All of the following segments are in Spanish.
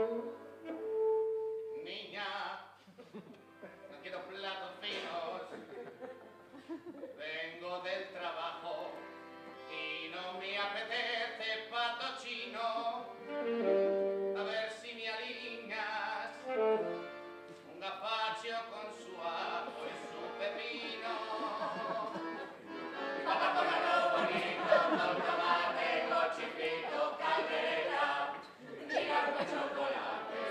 Niña, no quiero platos finos. Vengo del trabajo y no me apetece pato chino. A ver si me alineas un gazpacho con su ajo y su pepino. Papa con arroz bonito, con tomate, cochifrito, caldereta, y con chocolate.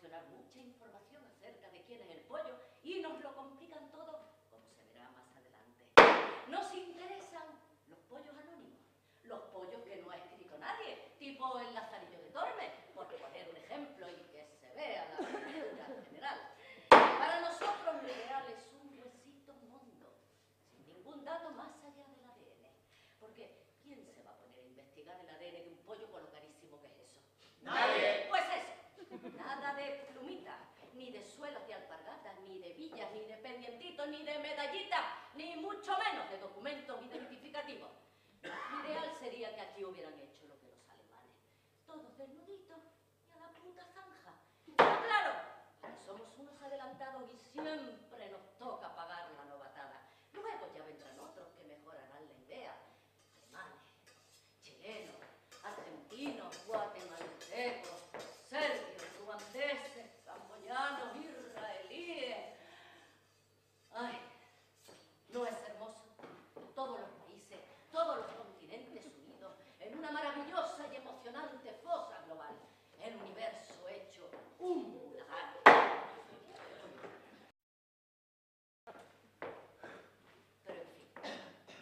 proporcionar mucha información acerca de quién es el pollo y nos lo complican todo, como se verá más adelante. Nos interesan los pollos anónimos, los pollos que no ha escrito nadie, tipo el Lazarillo de Tormes, por poner un ejemplo y que se vea la cultura general. Para nosotros lo ideal es un huesito mondo, sin ningún dato más allá del ADN, porque ¿quién se va a poner a investigar el ADN de un pollo con lo carísimo que es eso? ¡Nadie! Pues eso, nada de plumitas, ni de suelos de alpargatas, ni de villas, ni de pendientitos, ni de medallitas, ni mucho menos de documentos identificativos. Lo ideal sería que aquí hubieran hecho lo que los alemanes, todos desnuditos y a la puta zanja. Pero claro, somos unos adelantados y siempre nos toca pagar la novatada. Luego ya vendrán otros que mejorarán la idea. Alemanes, chilenos, argentinos, guatemaltecos, serbios, ruandeses, camboyanos, israelíes. Ay, ¿no es hermoso? Todos los países, todos los continentes unidos en una maravillosa y emocionante fosa global. El universo hecho un muladar. Pero en fin,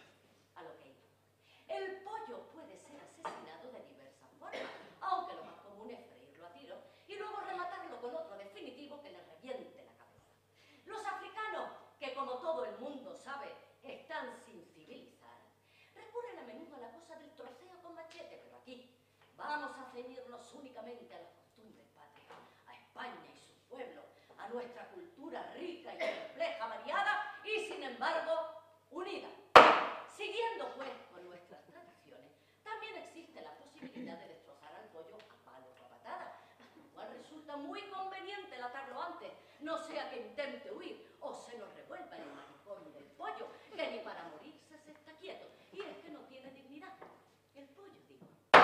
a lo que iba. El pollo puede ser asesinado de diversas formas, aunque lo más común es freírlo a tiro y luego rematarlo con otro definitivo que le reviente la cabeza. Los africanos, que como todo el mundo sabe, están sin civilizar, recurren a menudo a la cosa del troceo con machete, pero aquí vamos a ceñirnos únicamente a las costumbres patrias, a España y su pueblo, a nuestra cultura rica y compleja, variada y, sin embargo, unida. Siguiendo, pues, con nuestras tradiciones, también existe la posibilidad de destrozar al pollo a palos o a patadas, lo cual resulta muy conveniente latarlo antes, no sea que intente huir o se nos revuelva el manicomio del pollo, que ni para morirse se está quieto, y es que no tiene dignidad. El pollo, digo.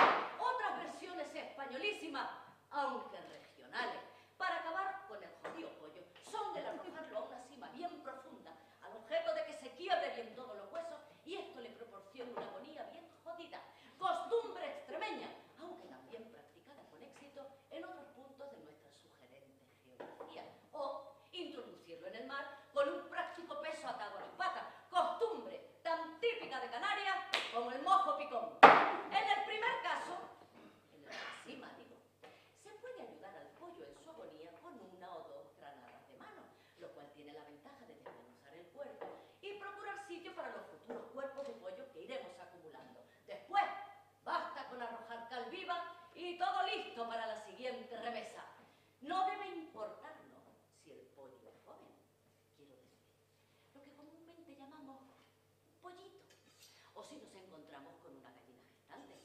Otras versiones españolísimas, aunque regionales, para acabar con el jodido pollo, son el arrojarlo a una cima bien profunda, al objeto de que se quiebre bien todos los huesos y esto le proporciona una agonía bien jodida. Costumbre extremeña, aunque también practicada con éxito en otros puntos de nuestra sugerente geografía. O introducirlo en el mar con un práctico peso atado a las patas. Costumbre tan típica de Canarias como el mojo picón. En el primer caso, en la cima, digo, se puede ayudar al pollo en su agonía con una o dos granadas de mano, lo cual tiene la ventaja de desmenuzar el cuerpo y procurar sitio para los futuros cuerpos de pollo que iremos acumulando. Después, basta con arrojar cal viva y todo listo para la siguiente remesa. No debe importarnos si el pollo es joven, quiero decir, lo que comúnmente llamamos pollito, o si nos encontramos con una gallina gestante.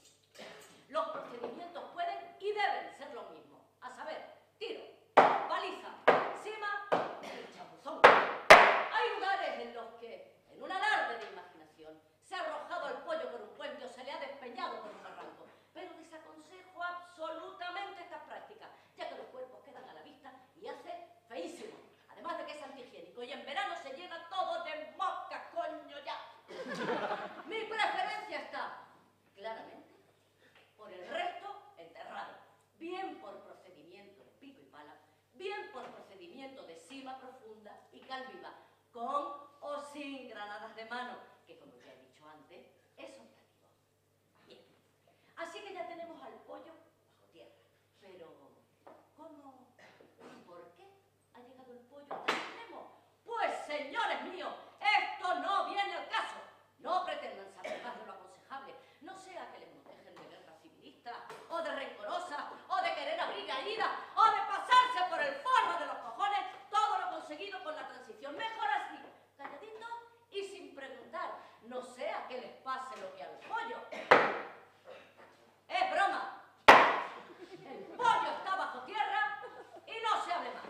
Los procedimientos pueden y deben ser lo mismo, a saber, tiro, paliza, cima y chapuzón. Hay lugares en los que, en un alarde de imaginación, se ha arrojado al pollo por un puente o se le ha despeñado por un barranco, pero desaconsejo absolutamente esta práctica, ya que los cuerpos quedan a la vista y hace feísimo, además de que es antihigiénico y en verano se llena todo de moscas, coño ya. Mi preferencia está, claramente, por el resto enterrado, bien por procedimiento de pico y pala, bien por procedimiento de cima profunda y cal viva, con o sin granadas de mano, que como ya he dicho antes, es optativo. Bien, así que ya tenemos al pollo bajo tierra, pero ¿cómo y por qué ha llegado el pollo a tal extremo? Pues, señores míos, esto no viene al caso. No pretendan saber más de lo aconsejable, no sea que les motejen de guerra civilista, o de rencorosa, o de querer abrir caída, o de pasarse por el forro de los cojones todo lo conseguido con la transición. Mejor así, calladito y sin preguntar, no sea que les pase lo que al pollo. ¡Es broma! El pollo está bajo tierra y no se hable más.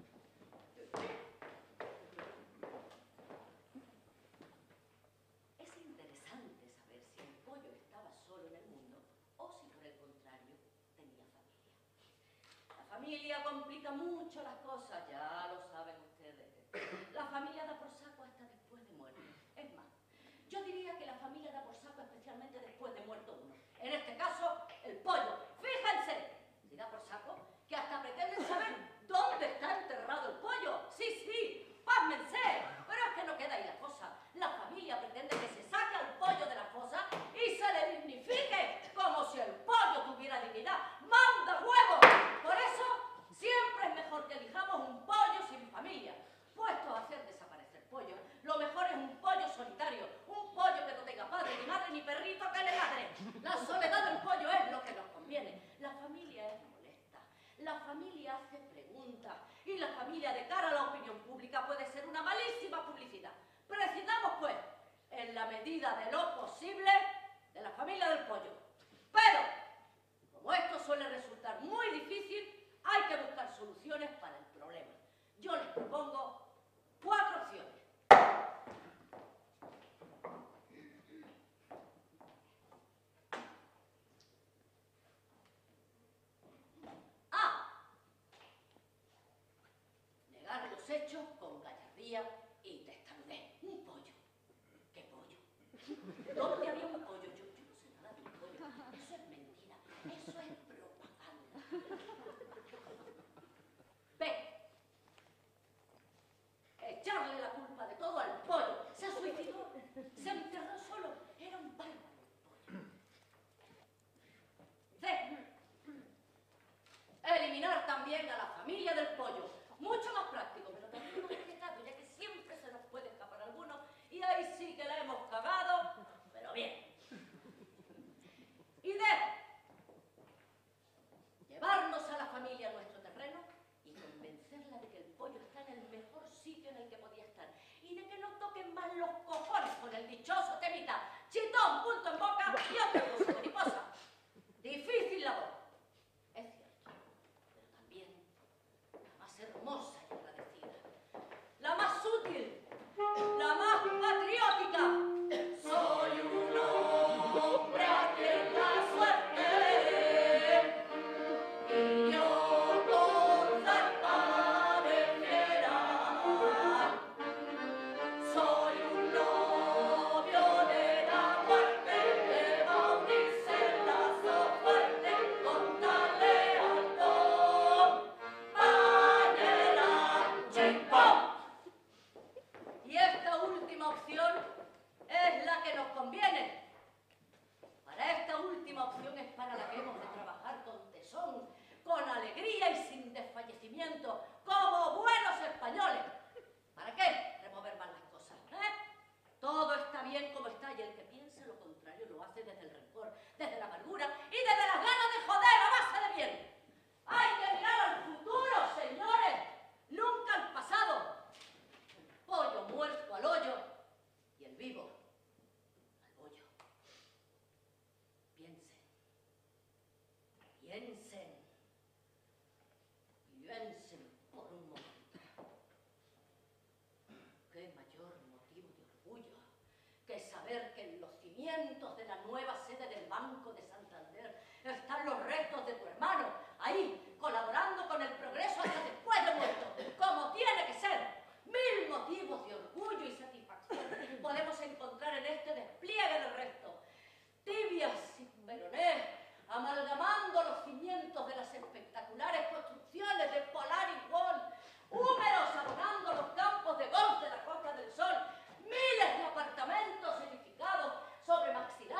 Es interesante saber si el pollo estaba solo en el mundo o si por el contrario tenía familia. La familia complica mucho las cosas, ya lo saben ustedes. La familia da por saco hasta después de muerto. Es más, yo diría que la familia da por saco especialmente después de muerto uno. En este caso, el pollo. Fíjense, si da por saco, que hasta pretenden saber dónde La soledad del pollo es lo que nos conviene. La familia es molesta. La familia hace preguntas. Y la familia de cara a la opinión pública puede ser una malísima publicidad. Prescindamos, pues, en la medida de lo posible, de la familia del pollo. Pero, como esto suele resultar muy difícil, hay que buscar soluciones para el problema. Yo les propongo 4 opciones. A. Negar los hechos con gallardía y testarudez. Un pollo. ¿Qué pollo? ¿Dónde había un pollo? Yo no sé nada de un pollo. Eso es mentira. Eso es propaganda. B. Echarle la culpa de todo al pollo. Se suicidó. Se enterró solo. Era un bárbaro el pollo. C. Eliminar también a la familia del pollo. Mucho más práctico, pero también más arriesgado, ya que siempre se nos puede escapar alguno y ahí sí que la hemos cagado, pero bien. Y D. Llevarnos a la familia a nuestro terreno y convencerla de que el pollo está en el mejor sitio en el que podía estar y de que no toquen más los cojones con el dichoso temita. Chitón, punto en boca y otra cosa mariposa. Difícil labor. Es cierto, pero también la más hermosa y agradecida, la más útil, la más patriótica. Soy un hombre a quien la suerte y yo con zarpa de fiera. Soy un novio de la muerte que va a unirse en lazo fuerte con tal lealtad. Mañana, chimpón. Y esta última opción es la que nos conviene. Para esta última opción es para la que hemos de trabajar con tesón, con alegría y sin desfallecimiento, como buenos españoles. ¿Para qué remover más las cosas? Todo está bien como está y el que piense lo contrario lo hace desde el rencor, desde la amargura y desde las ganas de joder a base de bien. Hay que mirar al futuro, señores, nunca al pasado. El pollo muerto al hoyo y el vivo al bollo. Piensen, piensen, piensen por un momento. ¿Qué mayor motivo de orgullo que saber que en los cimientos de la nueva sede del Banco de Santander están los restos de tu hermano, ahí, colaborando con el progreso hasta después de muerto, como tiene que ser? 1000 motivos de orgullo y satisfacción podemos encontrar en este despliegue del resto. Tibias y peroné, amalgamando los cimientos de las espectaculares construcciones de Polar y Wall, húmeros abonando los campos de golf de la Costa del Sol, miles de apartamentos edificados sobre maxilares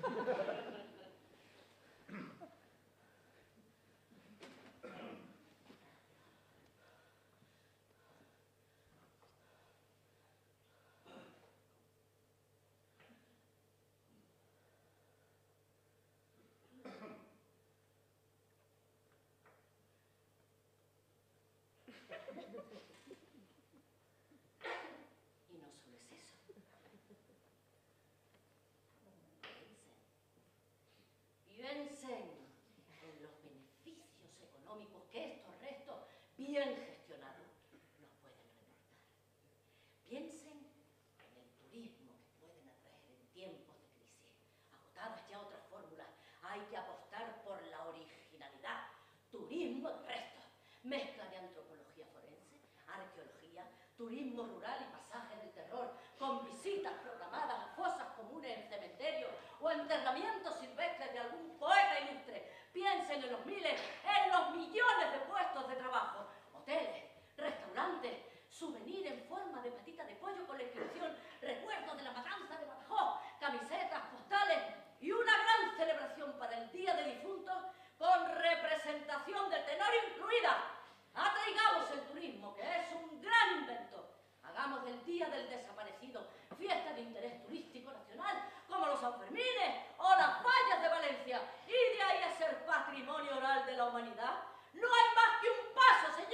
Y no solo es eso. Piensen en los beneficios económicos que estos restos, bien gestionados, nos pueden reportar. Piensen en el turismo que pueden atraer en tiempos de crisis. Agotadas ya otras fórmulas, hay que apostar por la originalidad. Turismo de restos, mezcla de antropología forense, arqueología, turismo rural y pasajes del terror, con visitas programadas a fosas comunes en cementerios o enterramientos silvestres de algún poeta ilustre. Piensen en los miles, en los millones de puestos de trabajo, hoteles, restaurantes, souvenir en forma de patita de pollo con la inscripción recuerdos de la matanza de Badajoz, camisetas, postales y una gran celebración para el Día de Difuntos con representación del Tenorio incluida. Atraigamos el turismo, que es un gran invento. Hagamos del Día del Desaparecido fiesta de interés turístico nacional, como los Sanfermines o las Fallas de Valencia. Y de ahí a ser patrimonio oral de la humanidad, no hay más que un paso, señor.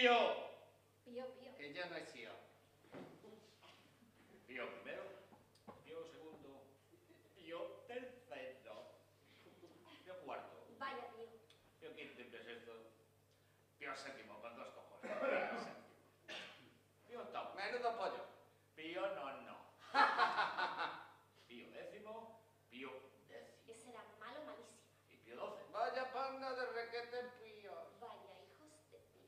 Pío. Pío, Pío. Que yo no he sido. Pío primero, Pío segundo, Pío tercero, Pío cuarto. Vaya, Pío. Pío quinto, Pío sexto, Pío séptimo con 2 cojones. Pío séptimo. Pío octavo. Menudo pollo. Pío nono. Pío décimo, Pío décimo. Ese era malo, malísimo. Y Pío 12. Vaya panda de requete Pío. Vaya, hijos de Pío.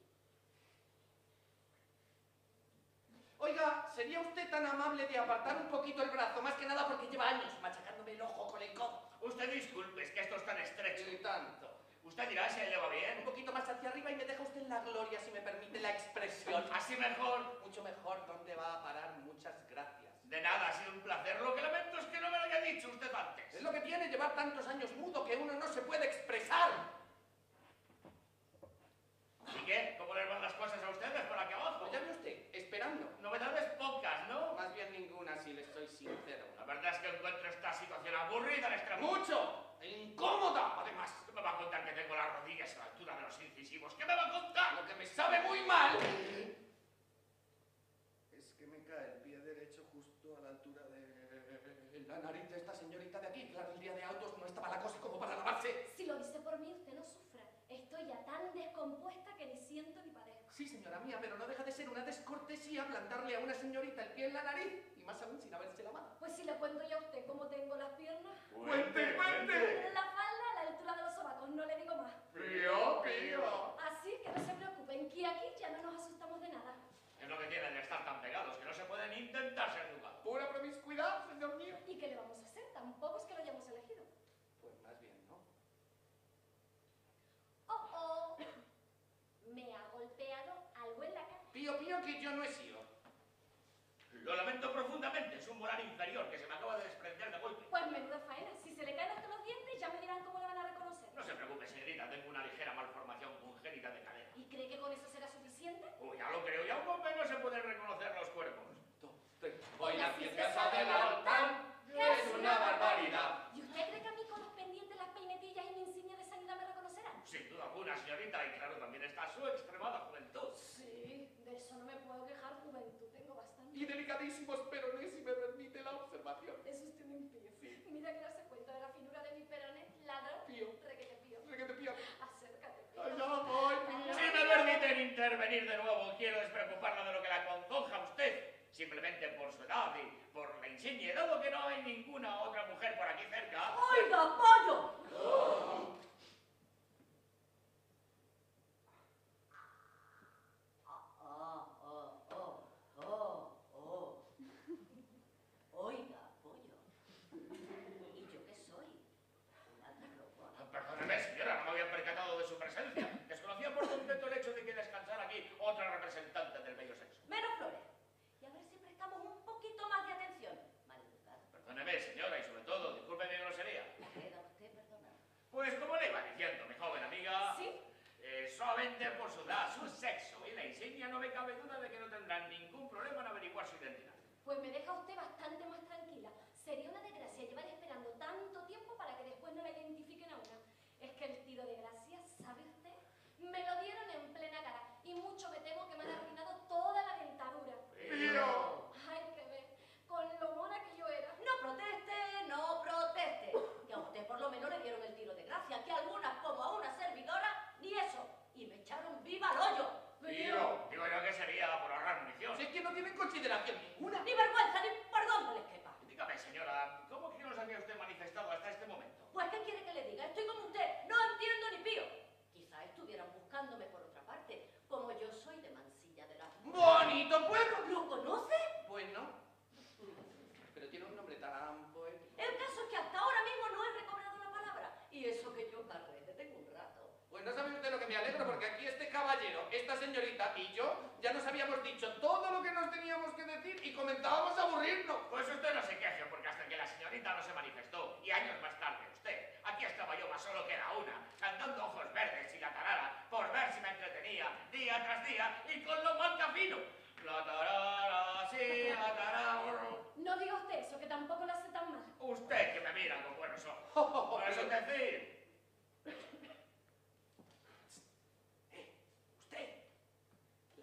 Oiga, ¿sería usted tan amable de apartar un poquito el brazo? Más que nada porque lleva años machacándome el ojo con el codo. Usted disculpe, es que esto es tan estrecho. Y tanto. Usted dirá si a él le va Un bien. poquito más hacia arriba y me deja usted en la gloria, si me permite la expresión. Así mejor. Mucho mejor. ¿Dónde va a parar? Muchas gracias. De nada, ha sido un placer. Lo que lamento es que no me lo haya dicho usted antes. Es lo que tiene llevar tantos años mudo que uno no se puede expresar. ¿Y qué? ¿Cómo les van las cosas a ustedes por aquí abajo? Pues ya ve usted, esperando. Novedades pocas, ¿no? Más bien ninguna, si le soy sincero. La verdad es que encuentro esta situación aburrida al extremo. ¡Mucho! E incómoda, además. ¿Qué me va a contar que tengo las rodillas a la altura de los incisivos? ¿Qué me va a contar? Lo que me sabe muy mal es que me cae el pie derecho justo a la altura de la nariz de esta señorita de aquí. Claro, el día de autos no estaba la cosa como para lavarse. Si lo dice por mí, usted no sufra. Estoy ya tan descompuesta que ni siento ni padezco. Sí, señora mía, pero no deja de ser una descortesía plantarle a una señorita el pie en la nariz, y más aún sin haberse lavado. Pues si le cuento ya a usted cómo tengo las piernas. ¡Cuente, cuente! La falda a la altura de los sobacos, no le digo más. ¡Pío, pío! Así que no se preocupen, que aquí ya no nos asustamos de nada. Es lo que tienen de estar tan pegados, que no se pueden intentar ser educados. Pura promiscuidad, señor mío. ¿Y qué le vamos a hacer? Tampoco es que lo hayamos elegido. Pues más bien, ¿no? Oh, oh. Me ha golpeado algo en la cara. Pío, pío, que yo no he sido. Lo lamento profundamente, es un molar inferior que se me acaba de desprender de golpe. Pues menuda faena. Si se le caen hasta los dientes, ya me dirán cómo le van a reconocer. No se preocupe, señorita, tengo una ligera malformación congénita de cadera. ¿Y cree que con eso será suficiente? Uy, ya lo creo, ya un golpe no se pueden reconocer los cuerpos. Hoy la fiesta se adelantan, que es una barbaridad. ¿Y usted cree que a mí con los pendientes, las peinetillas y mi insignia de sanidad me reconocerán? Sin duda alguna, señorita, y claro, también está su extremada juventud. Sí, de eso no me puedo quejar, juventud tengo bastante. Y delicadísimos perones, si me permite la observación. Es usted un impío. Sí. Mira que darse cuenta de la finura de mi peroné, ladrón. Pío. Requete pío. Requete pío. Acércate, pío. Allá voy, pío. Si me permiten intervenir de nuevo, quiero despreocuparla de lo que la acongoja a usted. Simplemente por su edad y por la insignia, dado que no hay ninguna otra mujer por aquí cerca. ¡Oiga, pollo! Oiga, pollo. ¿Y yo qué soy? Una garrobona. Perdóneme, señora, no me había percatado de su presencia. Desconocía por completo el hecho de que descansara aquí otra representante del bello sexo. Menos flores. Y a ver si prestamos un poquito más de atención. Maleducado. Perdóneme, señora, y sobre todo, disculpe mi grosería. ¿La queda usted perdonada? Pues como le iba diciendo, mi joven amiga, ¿Sí? solamente por su edad, su sexo y la insignia no me cabe duda de que no tendrán ningún problema en averiguar su identidad. Pues me deja usted bastante más tranquila. Sería una desgracia llevar esperando tanto tiempo para que después no la identifiquen a una. Es que el tiro de gracia, ¿sabe usted? Me lo dieron en plena cara y mucho me temo que me han arruinado toda la dentadura. Pío. Hay que ver, con lo mona que yo era. No proteste, no proteste. Que a usted por lo menos le dieron el tiro de gracia, que a algunas como a una servidora, ni eso. Y me echaron viva al hoyo. Digo yo que sería por ahorrar munición. Si es que no tienen consideración ninguna. Ni vergüenza, ni por dónde les quepa. Dígame, señora, ¿cómo que no se había usted manifestado hasta este momento? Pues, ¿qué quiere que le diga? Estoy como usted, no entiendo ni pío. Quizá estuvieran buscándome por otra parte, como yo soy de Mansilla de la... ¡Bonito pueblo! ¿Lo conoce? Pues no. Pero tiene un nombre tan poético. El caso es que hasta ahora mismo no he recobrado una palabra. Y eso que yo carrete tengo un rato. Pues no sabe usted lo que me alegro, porque aquí este caballero, esta señorita y yo ya nos habíamos dicho todo lo que nos teníamos que decir y comenzábamos a aburrirnos. Pues usted no se queje, porque hasta que la señorita no se manifestó, y años más tarde usted, aquí estaba yo más solo que la una, cantando ojos verdes y la tarara, por ver si me entretenía, día tras día, y con lo mal que afino. La tarara, sí, la tarara. No diga usted eso, que tampoco lo hace tan mal. Usted que me mira con buenos ojos. Por eso decir. Usted,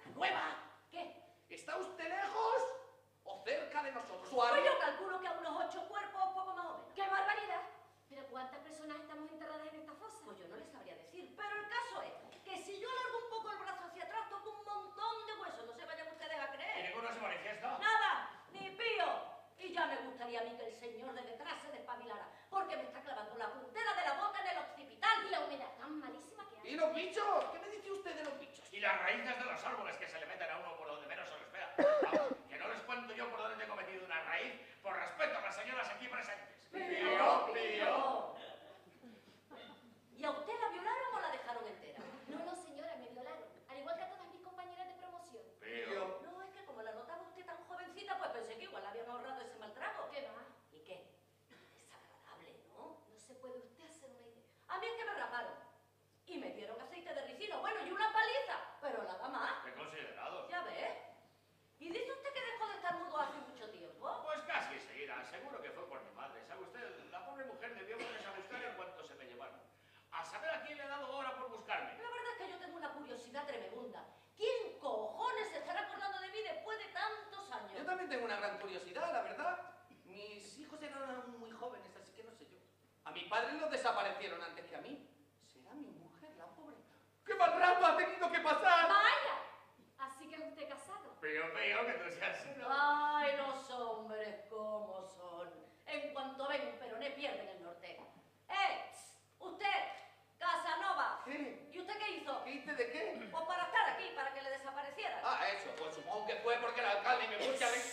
manifiesto? Nada, ni pío. Y ya me gustaría a mí que el señor de detrás se despabilara, porque me está clavando la puntera de la bota en el occipital. Y la humedad tan malísima que hay. ¿Y los bichos? ¿Qué me dice usted de los bichos? Y las raíces de los árboles que se le meten a uno por donde menos se lo espera. Vamos, que no les cuento yo por dónde tengo metido una raíz, por respeto a las señoras aquí presentes. Pío, pío. ¿Y a usted la violaron o la dejaron entera? No, no, señora, me violaron. Al igual que a todas mis compañeras de promoción. Pío. No, es que como la notaba usted tan jovencita, pues pensé que igual le habían ahorrado ese mal trago. ¿Qué va? ¿Y qué? Desagradable, ¿no? No se puede usted hacer una idea. A mí es que me raparon. Y me dieron aceite de ricino, bueno, y una paliza, pero nada más. Qué considerado. Ya ves. ¿Y dice usted que dejó de estar mudo hace mucho tiempo? Pues casi enseguida, seguro que fue por mi madre. ¿Sabe usted? La pobre mujer debió ponerse a buscar en cuanto se me llevaron. A saber a quién le ha dado hora por buscarme. La verdad es que yo tengo una curiosidad tremenda. ¿Quién cojones se estará acordando de mí después de tantos años? Yo también tengo una gran curiosidad, la verdad. Mis hijos eran aún muy jóvenes, así que no sé yo. A mi padre los desaparecieron antes que a mí. Será mi mujer, la pobre. ¡Qué mal rato ha tenido que pasar! ¡Vaya! Así que es usted casado. Pío, que tú seas uno. Ay, los hombres, ¿cómo son? En cuanto ven un peroné, pierden el norte. ¡Usted! ¡Casanova! ¿Qué? ¿Y usted qué hizo? ¿Qué hice de qué? Pues para estar aquí, para que le desapareciera. Ah, eso, pues supongo que fue porque el alcalde me busca de...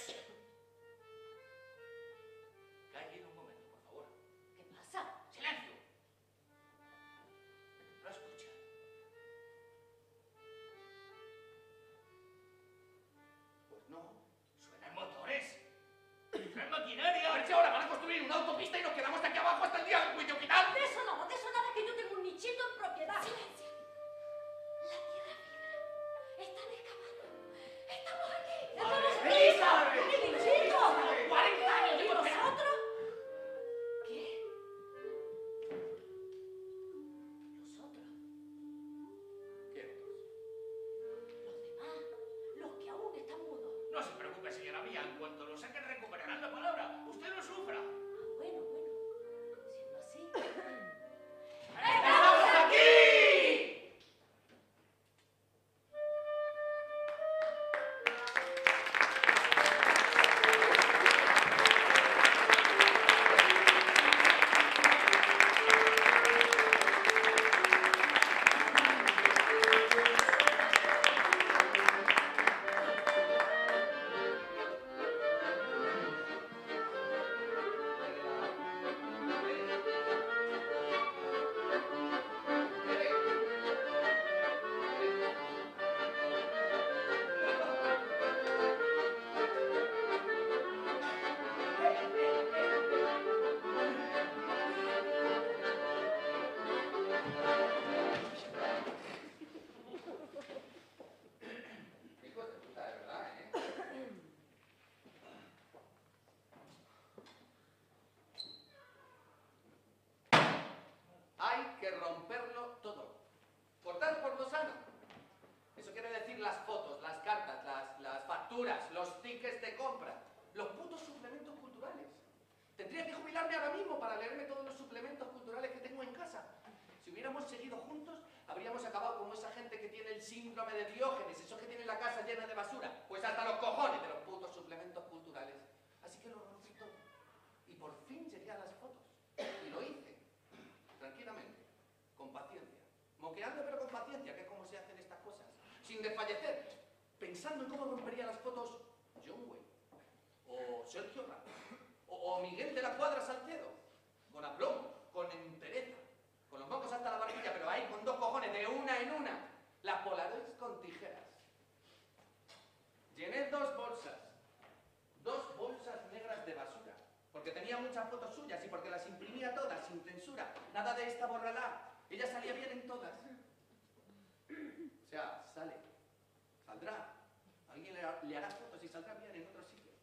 Calle un momento, por favor. ¿Qué pasa? ¡Silencio! No escucha. Pues no. Suenan motores. ¡Suenan maquinaria! A ver si ahora van a construir una autopista y nos quedamos aquí abajo hasta el día del juicio final. De eso nada, que yo tengo un nichito en propiedad. ¡Silencio! La tierra vibra. Están excavando. ¡Estamos aquí! ¡Estamos ¡Madre aquí! mía! ¡Mi nichito! 40 años ¿Y llevo esperando. nosotros? ¿Qué? ¿Los otros? ¿Qué otros? ¿Los demás? ¿Los que aún están mudos? No se preocupe, señora mía. En cuanto lo saquen, recuperarán la palabra. Usted no sufra. Ah, bueno. Siendo así... ¡Estamos aquí! Hijos de puta, de verdad, ¿eh? Hay que romperlo todo. Cortar por lo sano. Eso quiere decir las fotos, las cartas, las facturas, los tickets de compra, los putos suplementos culturales. Tendría que jubilarme ahora mismo para leerme todos los suplementos culturales que tengo en casa. Si hubiéramos seguido juntos, habríamos acabado como esa gente que tiene el síndrome de Diógenes, esos que tienen la casa llena de basura. Pues hasta los cojones de los putos suplementos culturales. Así que lo rompí todo. Y por fin llegué a las fotos. Y lo hice. Tranquilamente. Con paciencia. Moqueando pero con paciencia, que es como se hacen estas cosas. Sin desfallecer. Pensando en cómo rompería las fotos John Wayne. O Sergio Ramos. O Miguel de la Cuadra Salcedo. Con aplomo. Con entereza. Con los mocos hasta la barbilla, pero ahí con dos cojones, de una en una. Las Polaroids con tijeras. Llené dos bolsas negras de basura, porque tenía muchas fotos suyas y porque las imprimía todas, sin censura. Nada de esta bórrala. Ella salía bien en todas. O sea, saldrá. Alguien le hará fotos y saldrá bien en otro sitio.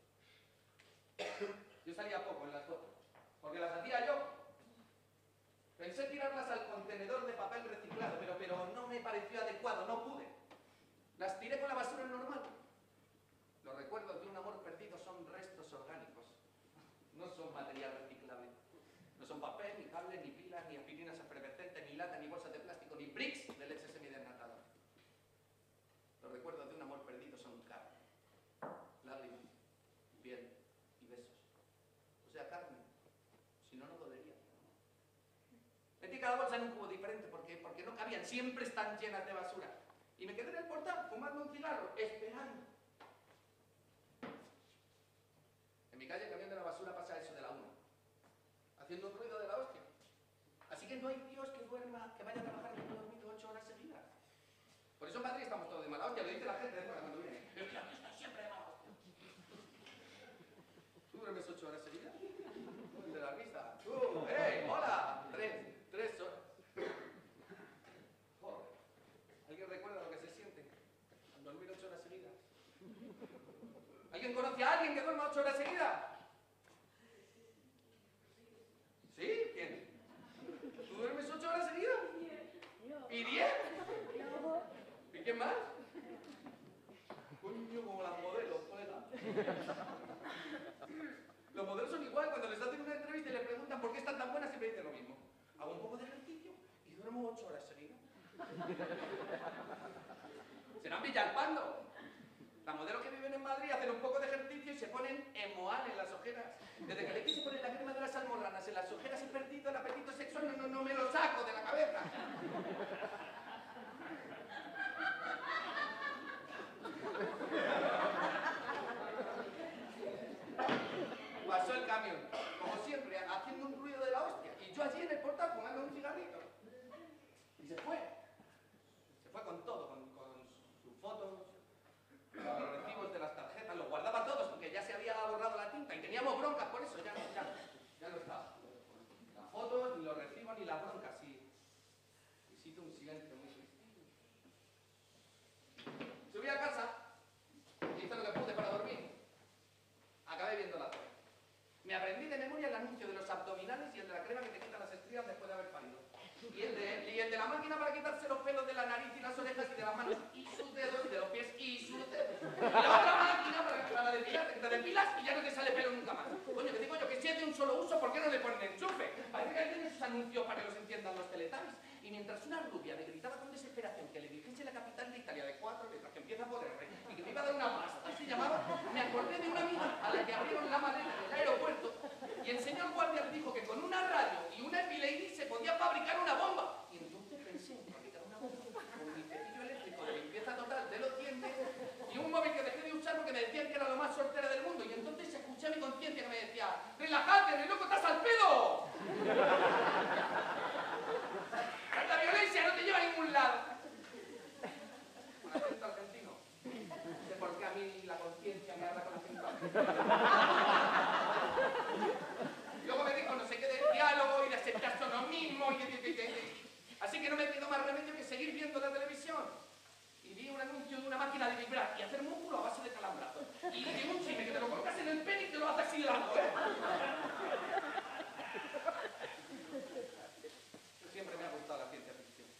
Yo salía poco en las fotos, porque las hacía yo. Pensé tirarlas al contenedor de papel reciclado, pero no me pareció adecuado, no pude. Las tiré con la basura normal. Los recuerdos de un amor perdido son restos orgánicos. No son material reciclable. No son papel, ni cables, ni pilas, ni aspirinas efervescentes, ni lata, ni bolsas de plástico, ni bricks de leche semidesnatada. Los recuerdos de un amor perdido son carne, lágrimas Metí cada bolsa en un cubo diferente porque no cabían, siempre están llenas de basura. Y me quedé en el portal fumando un cigarro, esperando. En mi calle el camión de la basura pasa eso de la 1, haciendo un ruido de la hostia. Así que no hay Dios que duerma, que vaya a trabajar y no dormido 8 horas seguidas. Por eso en Madrid estamos todos de mala hostia, lo dice la gente después cuando viene. Pero mira, estoy siempre de mala hostia. ¿Tú duermes 8 horas seguidas? El de la risa. ¡Hola! 3 horas. Joder. ¿Alguien recuerda lo que se siente al dormir 8 horas seguidas? ¿Alguien conoce a alguien que duerma 8 horas seguidas? ¿Sí? ¿Quién? ¿Tú duermes 8 horas seguidas? ¿Y 10? ¿Y quién más? Coño, como las modelos, colega. Los modelos son igual, cuando les hacen una entrevista y les preguntan por qué están tan buenas, siempre dicen lo mismo. Hago un poco de ejercicio y duermo 8 horas seguidas. Se nos villalpando. Las modelos que viven en Madrid hacen un poco de ejercicio y se ponen emoal en las ojeras. Desde que le quise poner la crema de las almorranas en las ojeras he perdido el apetito sexual, no me lo saco de la cabeza. Pasó el camión, como siempre, haciendo un ruido de la hostia. Y yo allí en el portal fumando un cigarrito. Y se fue. Se fue con todo, con sus fotos, con los recibos de las tarjetas. Los guardaba todos porque ya se había borrado la tinta. Y teníamos broncas por eso, ya no estaba. Las fotos, ni los recibos, ni las broncas. Y se hizo un silencio muy triste. Subí a casa, hice lo que pude para dormir. Acabé viendo la tele. Me aprendí de memoria el anuncio de los abdominales y el de la crema que te quita las estrías después de haber parido. Y el de la máquina para quitarse los pelos de la nariz y las orejas y de las manos y sus dedos y de los pies y sus dedos. Y la otra máquina para depilarte, que te depilas y ya no te sale pelo nunca más. Coño, que digo yo que si es de un solo uso, ¿por qué no le ponen enchufe? Parece que tienen sus anuncios para que los entiendan los teletubbies. Y mientras una rubia me gritaba con desesperación que le dijese la capital de Italia de 4 letras que empieza por R y que me iba a dar una pasta, se llamaba, me acordé de una amiga a la que abrieron la maleta del aeropuerto y el señor guardia dijo que con una radio y una epilady se podía fabricar una bomba. Y entonces pensé en fabricar una bomba con mi cepillo eléctrico de limpieza total de los dientes y un móvil que dejé de usar porque me decían que era lo más soltera del mundo. Y entonces escuché a mi conciencia que me decía: ¡relájate, loco, estás al pedo! La violencia no te lleva a ningún lado. Con acento argentino. No sé por qué a mí la conciencia me habla con acento argentino. Luego me dijo no sé qué del diálogo y de aceptarse uno mismo. Así que no me quedó más remedio que seguir viendo la televisión. Y vi un anuncio de una máquina de vibrar y hacer músculo a base de calambrazos. Y de un chisme que te lo colocas en el pene y te lo hace así de lado, ¿eh? Siempre me ha gustado la ciencia ficción.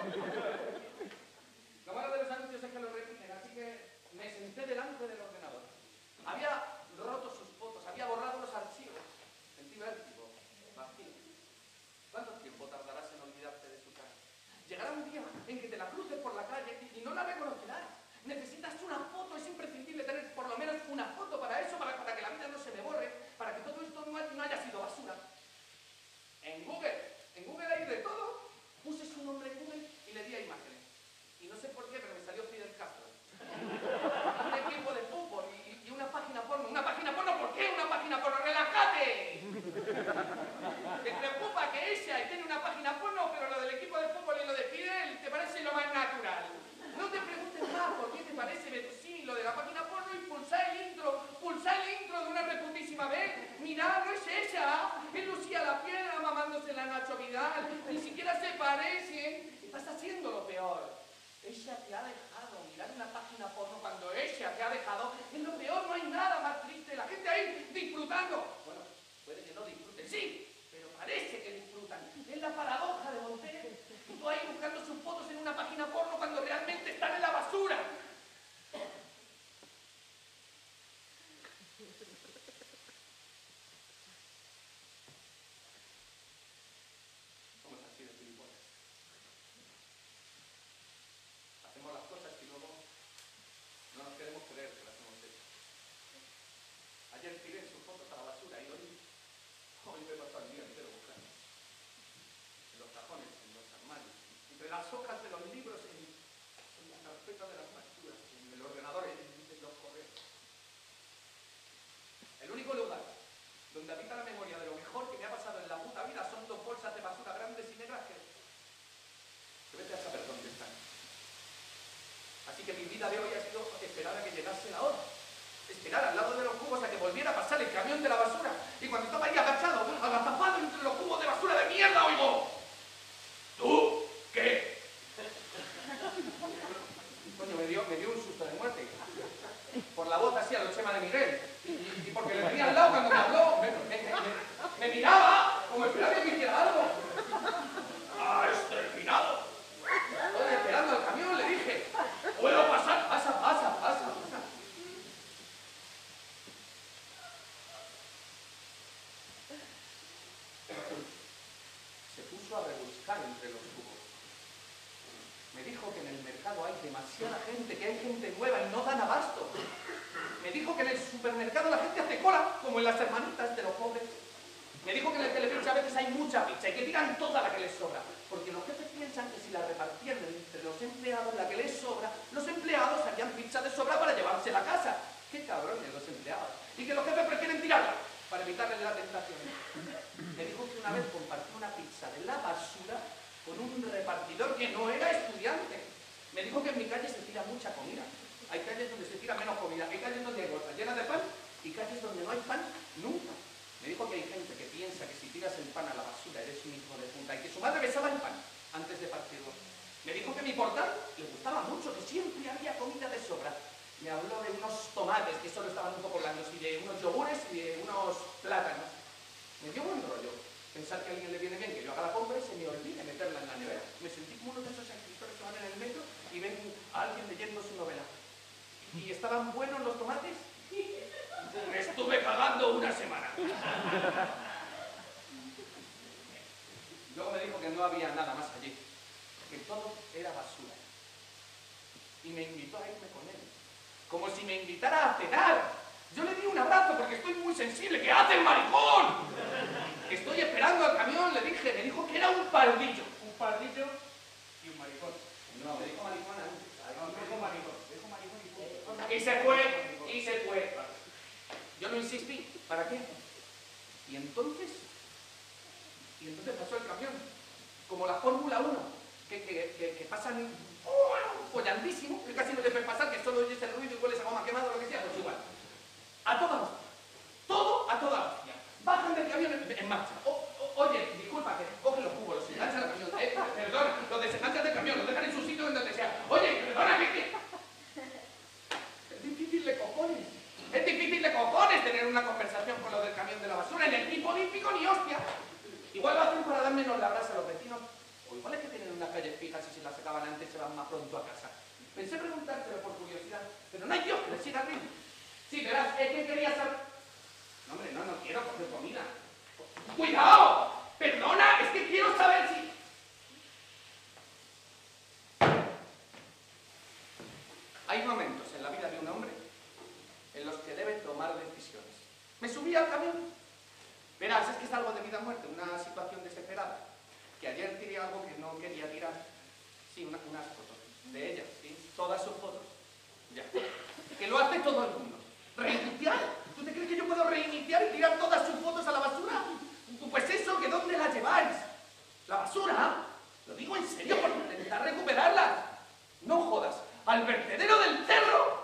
Lo malo de los anuncios es que los repiten, así que me senté delante del ordenador. Había roto sus fotos, había borrado los archivos. Sentí vértigo, vacío. ¿Cuánto tiempo tardarás en olvidarte de su cara? Llegará un día en que te la cruces por la calle y no la reconocerás. Necesitas una foto, es imprescindible tener por lo menos una foto para eso, para que la vida no se me borre, para que todo esto no haya sido basura. En Google hay de todo. Puse su nombre en Google y le di a imágenes. Y no sé por qué, pero me salió Fidel Castro. Un equipo de fútbol y una página porno. ¿Una página porno? ¿Por qué una página porno? ¡Relájate! ¿Te preocupa que ella tiene una página porno, pero lo del equipo de fútbol y lo de Fidel te parece lo más natural? No te preguntes más por qué te parece, pero sí, lo de la página porno y pulsar el intro de una reputísima vez. Mirá, no es ella. Es Lucía La Piedra mamándose la Nacho Vidal. Ni siquiera se parecen. Estás haciendo lo peor. Ella te ha dejado. Mirar una página porno cuando ella te ha dejado es lo peor. No hay nada más triste. La gente ahí disfrutando. Bueno, puede que no disfruten, sí, pero parece que disfrutan. Es la paradoja de Voltaire. Y tú ahí buscando sus fotos en una página porno cuando realmente están en la basura. Somos así de gilipollas. Hacemos las cosas y luego no nos queremos creer que las hemos hecho. Ayer tiré sus fotos a la basura y hoy me he pasado el día entero buscando. En los cajones. entre las hojas de los libros, en la carpeta de las facturas, en el ordenador, en los correos. El único lugar donde habita la memoria de lo mejor que me ha pasado en la puta vida son 2 bolsas de basura grandes y negras que vete a saber dónde están. Así que mi vida de hoy ha sido esperar a que llegase la hora. Esperar al lado de los cubos a que volviera a pasar el camión de la basura. Y cuando estaba ahí agachado, agazapado entre los cubos de basura de mierda, oigo: ¿tú qué? Coño, me dio un susto de muerte. Por la voz así a lo Chema de Miguel. Y porque le tenía al lado cuando me habló, me miraba como esperaba que me hiciera algo. ¡Ha exterminado! Estoy esperando al camión, le dije. ¿Puedo pasar? Pasa. Se puso a rebuscar entre los cubos. Me dijo que en el mercado hay demasiada gente, que hay gente nueva y no dan abasto. Me dijo que en el supermercado la gente hace cola, como en las hermanitas de los pobres. Me dijo que en el Telepizza a veces hay mucha pizza y que tiran toda la que les sobra. Porque los jefes piensan que si la repartieran entre los empleados la que les sobra, los empleados harían pizza de sobra para llevarse a la casa. ¡Qué cabrones los empleados! Y que los jefes prefieren tirarla para evitarles la tentación. Me dijo que una vez compartió una pizza de la basura con un repartidor que no era estudiante. Me dijo que en mi calle se tira mucha comida. Hay calles donde se tira menos comida, hay calles donde hay bolsas llenas de pan y calles donde no hay pan nunca. Me dijo que hay gente que piensa que si tiras el pan a la basura eres un hijo de puta y que su madre besaba el pan antes de partirlo. Me dijo que mi portal le gustaba mucho, que siempre había comida de sobra. Me habló de unos tomates que solo estaban un poco blandos y de unos yogures y de unos plátanos. Me dio buen rollo pensar que a alguien le viene bien que yo haga la compra y se me olvide meterla en la nevera. Me sentí como uno de esos escritores que van en el metro y ven a alguien leyendo su novela. ¿Y estaban buenos los tomates? Me estuve cagando una semana. Luego me dijo que no había nada más allí, que todo era basura. Y me invitó a irme con él, como si me invitara a cenar. Yo le di un abrazo porque estoy muy sensible. ¿Qué hace el maricón? Estoy esperando al camión, le dije. Me dijo que era un pardillo. Un pardillo y un maricón. No, me dijo maricón antes. No, me dijo maricón. Me dijo maricón y punto. Y se fue. Yo no insistí. ¿Para qué? Y entonces pasó el camión. Como la Fórmula 1, que pasan follandísimo, que casi no deben pasar, que solo oyes el ruido y hueles a goma quemada o lo que sea, pues igual. A toda hostia. Todo a toda hostia. Bajan del camión en marcha. Oye, disculpa, que cogen los cubos, los enganchan al camión. Perdona, los desenganchan del camión, los dejan en su sitio donde sea. Oye, perdona, que... Es difícil de cojones. Es difícil de cojones tener una conversación con los del camión de la basura. En el equipo olímpico ni hostia. Igual lo hacen para dar menos la brasa a los vecinos. O igual es que tienen unas calles fijas y si las acaban antes se van más pronto a casa. Pensé preguntártelo por curiosidad, pero no hay Dios que le siga arriba. Sí, verás, es que quería saber... No, hombre, no quiero coger comida. ¡Cuidado! Perdona, es que quiero saber si... Hay momentos en la vida de un hombre en los que debe tomar decisiones. Me subí al camión. Verás, es que es algo de vida o muerte, una situación desesperada. Que ayer tiré algo que no quería tirar. Sí, unas fotos de ella, ¿sí? Todas sus fotos. Ya. Que lo hace todo el mundo. ¿Reiniciar? ¿Tú te crees que yo puedo reiniciar y tirar todas sus fotos a la basura? Pues eso, ¿que dónde la lleváis? ¿La basura? Lo digo en serio, por intentar recuperarla. No jodas. ¡Al vertedero del cerro!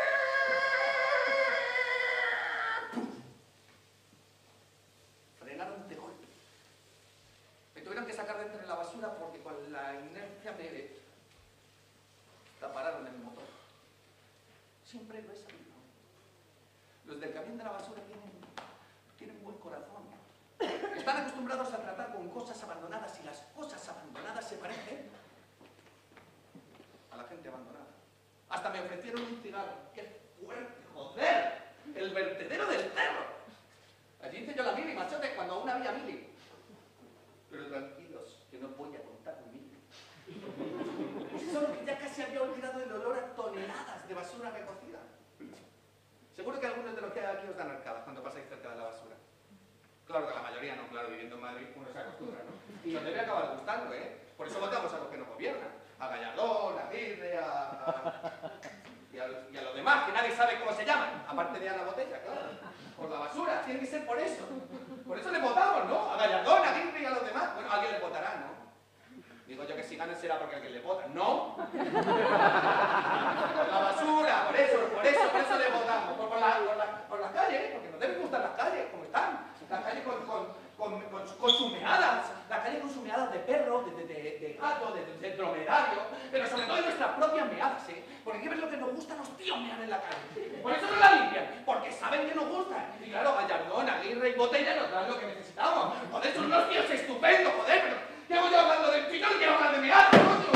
Frenaron de golpe. Me tuvieron que sacar de entre la basura porque con la inercia me tapararon el motor. Siempre lo he sabido. Los del camión de la basura tienen buen corazón. Están acostumbrados a tratar con cosas abandonadas y las cosas abandonadas se parecen a la gente abandonada. Hasta me ofrecieron un cigarro. ¡Qué fuerte, joder! El vertedero del cerro. Allí hice yo la mili, machote, cuando aún había mili. Pero tranquilos, que no voy a contar mili. Solo que ya casi había olvidado el olor a toneladas de basura recogida. Seguro que algunos de los que hay aquí os dan arcadas cuando pasáis cerca de la basura. Claro que la mayoría no, claro, viviendo en Madrid uno se acostumbra, ¿no? Y nos debe acabar gustando, ¿eh? Por eso votamos a los que no gobierna. A Gallardón, a Aguirre, y a los demás, que nadie sabe cómo se llaman. Aparte de Ana Botella, claro. Por la basura, tiene que ser por eso. Por eso le votamos, ¿no? A Gallardón, a Aguirre y a los demás. Bueno, alguien le votará, ¿no? Digo yo que si ganan será porque alguien le vota. ¡No! Por la basura, por eso le votamos. Por las calles, porque nos deben gustar las calles, como están. Las calles con sus meadas. Las calles con sus meadas de perro, de gato, de dromedario. Pero sobre todo de nuestras propias meadas, ¿eh? Porque ¿qué ves lo que nos gusta? Los tíos mean en la calle. Por eso no la limpian, porque saben que nos gustan. Y claro, Gallardón, Aguirre y Botella nos dan lo que necesitamos. Joder, son unos tíos estupendos, joder, pero llevo yo hablando del pilón y quiero hablar de meadas, coño.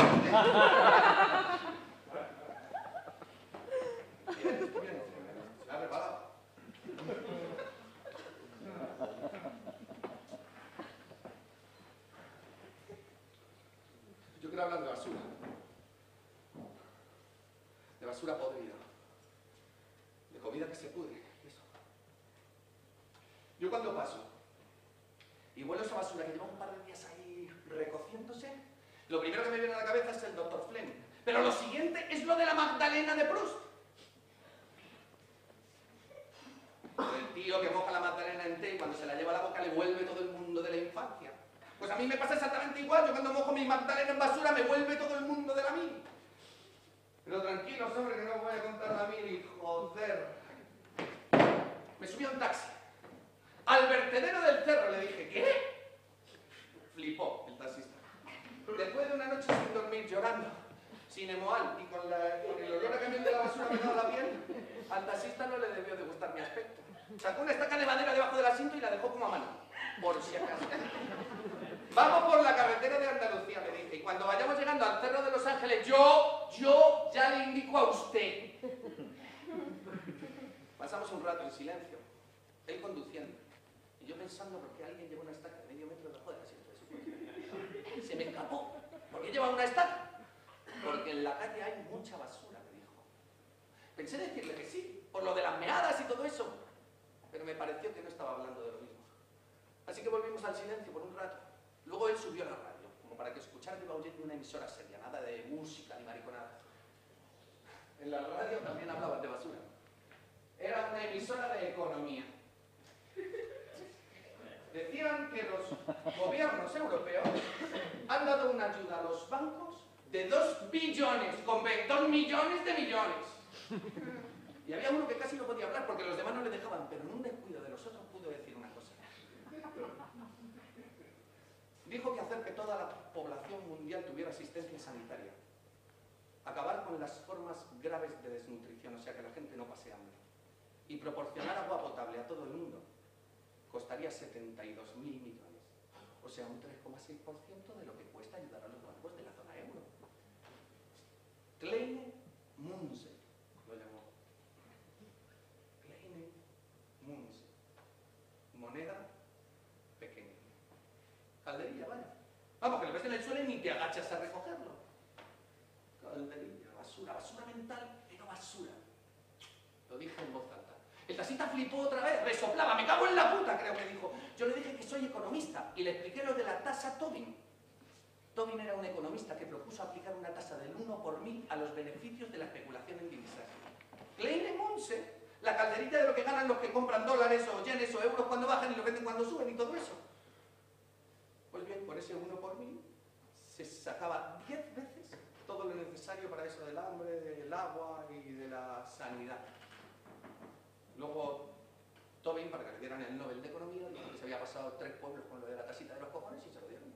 Se ha preparado. Yo quiero hablar de basura. De basura podrida. De comida que se pudre. Eso. Yo cuando paso y huelo esa basura que lleva un par de días ahí recociéndose, lo primero que me viene a la cabeza es el Dr. Fleming. Pero lo siguiente es lo de la Magdalena de Proust. El tío que moja la Magdalena en té y cuando se la lleva a la boca le vuelve todo el mundo de la infancia. Pues a mí me pasa exactamente igual. Yo cuando mojo mi Magdalena en basura me vuelve todo el mundo de la mili. Pero tranquilos, hombre, que no os voy a contar la mili, joder. Me subí a un taxi. Al vertedero del cerro le dije, ¿qué? Flipó el taxista. Después de una noche sin dormir, llorando, sin emoal y con el olor a camión de la basura pegado a la piel, al taxista no le debió de gustar mi aspecto. Sacó una estaca de madera debajo del asiento y la dejó como a mano, por si acaso. Vamos por la carretera de Andalucía, me dije, y cuando vayamos llegando al Cerro de Los Ángeles, yo ya le indico a usted. Pasamos un rato en silencio, él conduciendo, y yo pensando por qué alguien lleva una estaca de medio metro debajo del asiento de su coche. Se me escapó. ¿Por qué lleva una estaca? Porque en la calle hay mucha basura, me dijo. Pensé decirle que sí, por lo de las meadas y todo eso, pero me pareció que no estaba hablando de lo mismo. Así que volvimos al silencio por un rato. Luego él subió a la radio, como para que escuchara que iba oyendo una emisora seria, nada de música ni mariconada. En la radio también hablaban de basura. Era una emisora de economía. Decían que los gobiernos europeos han dado una ayuda a los bancos de 2 billones, con 2 millones de millones. Y había uno que casi no podía hablar porque los demás no le dejaban, pero en un descuido de los otros pudo decir una cosa. Dijo que hacer que toda la población mundial tuviera asistencia sanitaria, acabar con las formas graves de desnutrición, o sea que la gente no pase hambre, y proporcionar agua potable a todo el mundo, costaría 72.000 millones, o sea un 3,6% de lo que cuesta ayudar a los bancos de la zona euro. Kleine Münze lo llamó. Kleine Münze. Moneda pequeña. Calderilla, vaya. Vamos, que lo ves en el suelo y ni te agachas a recogerlo. Calderilla, basura, basura mental, pero basura. Lo dije en voz alta. El taxista flipó otra vez, resoplaba, me cago en la puta, creo que dijo. Yo le dije que soy economista y le expliqué lo de la tasa Tobin. Tobin era un economista que propuso aplicar una tasa del 1 por 1000 a los beneficios de la especulación en divisas. Kleine Münze, la calderilla de lo que ganan los que compran dólares o yenes o euros cuando bajan y lo venden cuando suben y todo eso. Pues bien, por ese 1 por 1000 se sacaba 10 veces todo lo necesario para eso del hambre, del agua y de la sanidad. Luego, Tobin, para que le dieran el Nobel de Economía, dijo que se había pasado 3 pueblos con lo de la tasita de los cojones y se lo dieron.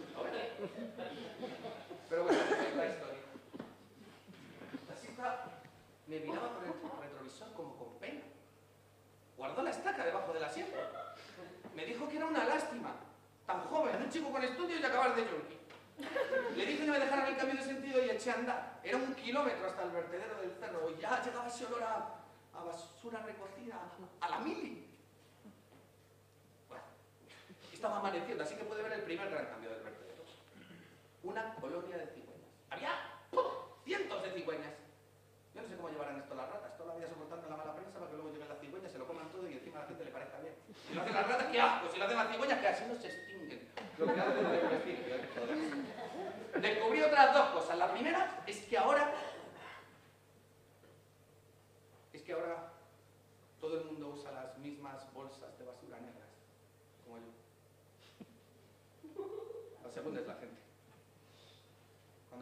Pero bueno, es la historia. El taxista me miraba por el retrovisor como con pena. Guardó la estaca debajo del asiento. Me dijo que era una lástima. Tan joven, un chico con estudios y acabar de yonki. Le dije que me dejaran el cambio de sentido y eché a andar. Era 1 kilómetro hasta el vertedero del cerro y ya llegaba ese olor a basura recogida, a la mili. Bueno, estaba amaneciendo, así que puede ver el primer gran cambio del vertedero. Una colonia de cigüeñas. Había cientos de cigüeñas. Yo no sé cómo llevarán esto las ratas, toda la vida soportando la mala prensa para que luego lleguen las cigüeñas, se lo coman todo y encima a la gente le parezca bien. Si lo hacen las ratas, qué asco. Si lo hacen las cigüeñas, que así no se extinguen. Lo que hacen es vestir. Descubrí otras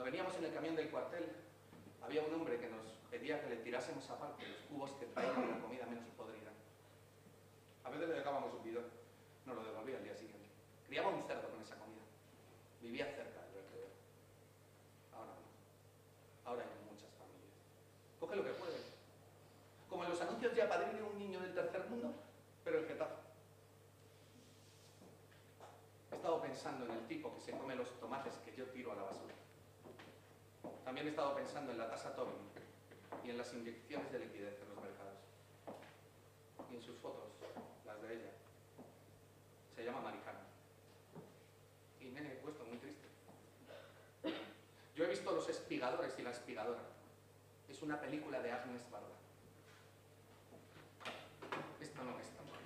veníamos en el camión del cuartel, había un hombre que nos pedía que le tirásemos aparte los cubos que traían la comida menos podrida. A veces le dejábamos un bidón, nos lo devolvía al día siguiente. Criaba un cerdo con esa comida. Vivía cerca del vertedero. Ahora no. Ahora hay muchas familias. Coge lo que puede. Como en los anuncios de apadrine un niño del tercer mundo, pero en Getafe. He estado pensando en el tipo que se come los tomates que yo tiro a la basura. También he estado pensando en la tasa Tobin y en las inyecciones de liquidez en los mercados. Y en sus fotos, las de ella. Se llama Maricana. Y me he puesto muy triste. Yo he visto Los espigadores y la espigadora. Es una película de Agnes Barda. Esto no es tan bonito.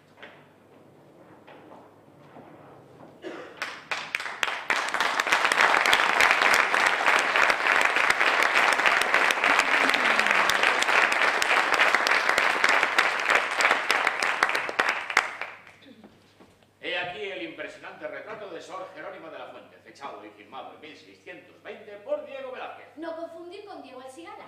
He aquí el impresionante retrato de Sor Jerónima de la Fuente, fechado y firmado en 1620 por Diego Velázquez. No confundir con Diego el Cigala.